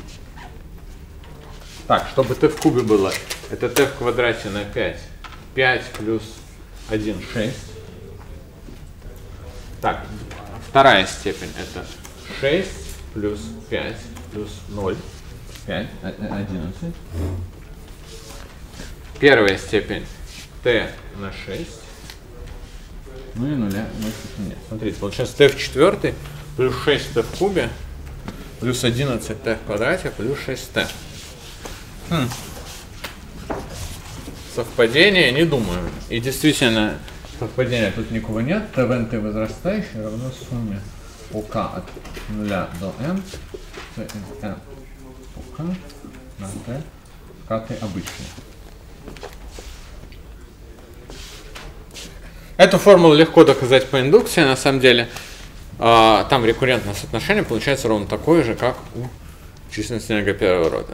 Так, чтобы t в кубе было, это t в квадрате на пять. пять плюс один, шесть. Так, вторая степень это шесть плюс пять плюс ноль. пять, одиннадцать. Первая степень t на шесть. Ну и нуля. Нет. Смотрите, получается t в четвертой плюс шесть t в кубе плюс одиннадцать t в квадрате плюс шесть t. Хм. Совпадение, не думаю. И действительно, совпадения тут никого нет. t в n t возрастающий равно сумме ок от нуля до n, t n ок на t, k обычный. Эту формулу легко доказать по индукции, на самом деле. А, там рекуррентное соотношение получается ровно такое же, как у численности стенга первого рода.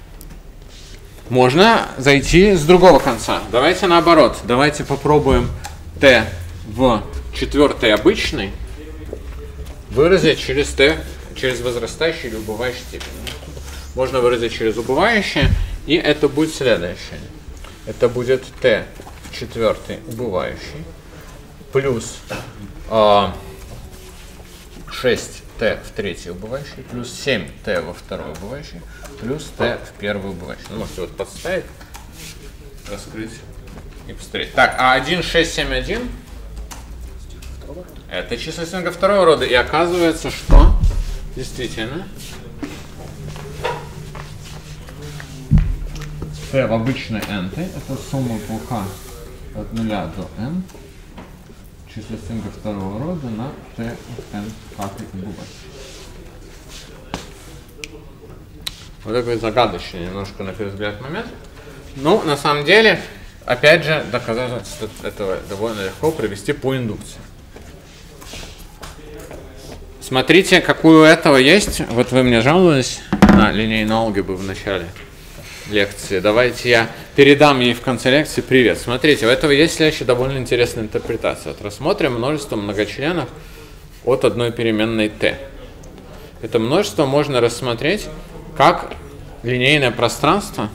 Можно зайти с другого конца. Давайте наоборот. Давайте попробуем t в четвертой обычной выразить через t, через возрастающую или убывающую степень. Можно выразить через убывающее, и это будет следующее. Это будет t в четвертой убывающей плюс э, шесть t в третьей убывающей плюс семь t во второй убывающей плюс t в первой убывающей. Ну, можете вот подставить, раскрыть и посмотреть. Так, а один, шесть, семь, один это числа стенга второго рода. И оказывается, что действительно t в обычной n это сумма по k от нуля до n числа стенга второго рода на t n пятый убывать. Вот такой загадочный немножко на первый взгляд момент. Ну, на самом деле, опять же, доказательство этого довольно легко провести по индукции. Смотрите, какую у этого есть. Вот вы мне жаловались на линейную алгебру в начале лекции. Давайте я передам ей в конце лекции привет. Смотрите, у этого есть следующая довольно интересная интерпретация. Вот рассмотрим множество многочленов от одной переменной t. Это множество можно рассмотреть как линейное пространство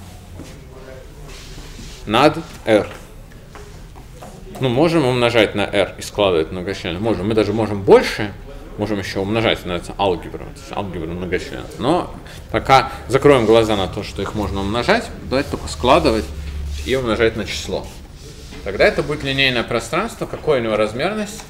над R. Ну, можем умножать на R и складывать многочлены. Можем. Мы даже можем больше, можем еще умножать на это алгебру, алгебру многочленов. Но пока закроем глаза на то, что их можно умножать, давайте только складывать и умножать на число. Тогда это будет линейное пространство. Какой у него размерность?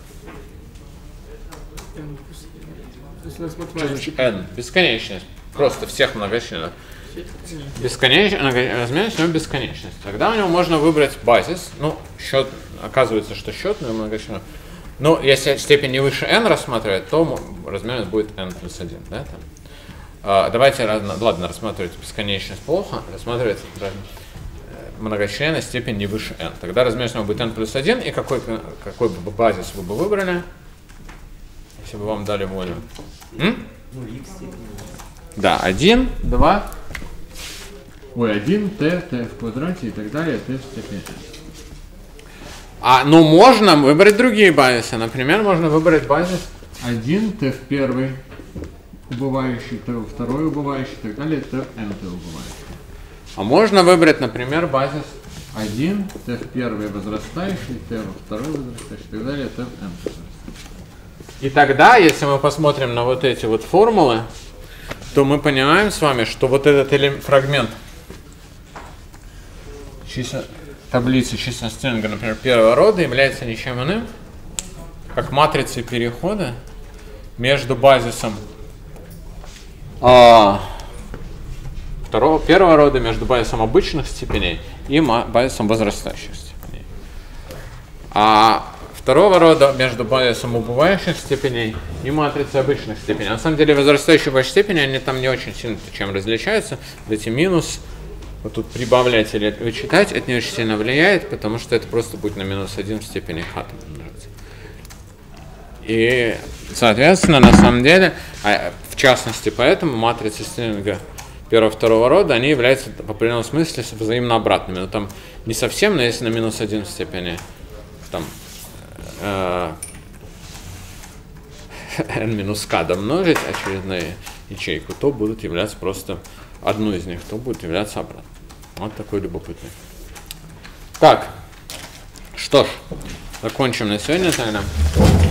Что значит n? Бесконечность. Просто всех многочленов. Бесконечность, размерность, но бесконечность. Тогда у него можно выбрать базис. Ну, счет, оказывается, что счетную многочленов. Но если степень не выше n рассматривать, то размерность будет n плюс один. Да, там. А, давайте, ладно, рассматривать бесконечность плохо, рассматривать многочлена степень не выше n. Тогда размерность у него будет n плюс один, и какой, какой бы базис вы бы выбрали, если бы вам дали волю? М? Да, один, два, ой, один, t, t в квадрате и так далее, t в степени n. А, ну, можно выбрать другие базисы. Например, можно выбрать базис один, t в первый убывающий, t во второй убывающий и так далее, t в n-t убывающий. А можно выбрать, например, базис один, t в первый возрастающий, t во второй возрастающий и так далее, t в n возрастающий. И тогда, если мы посмотрим на вот эти вот формулы, то мы понимаем с вами, что вот этот фрагмент чисел, таблицы численности стенга, например, первого рода, является ничем иным, как матрицей перехода между базисом а, второго, первого рода, между базисом обычных степеней и базисом возрастающих степеней. А второго рода между базисом убывающих степеней и матрицей обычных степеней. На самом деле возрастающие убывающие степени, они там не очень сильно чем различаются. Вот эти минус, вот тут прибавлять или вычитать, это не очень сильно влияет, потому что это просто будет на минус один в степени хата умножаться. И, соответственно, на самом деле, а в частности, поэтому матрицы стенга первого-второго рода, они являются в определенном смысле взаимно обратными. Но там не совсем, но если на минус один в степени там n минус k домножить очередную ячейку, то будут являться просто одну из них, то будет являться обратно. Вот такой любопытный. Так, что ж, закончим на сегодня тогда.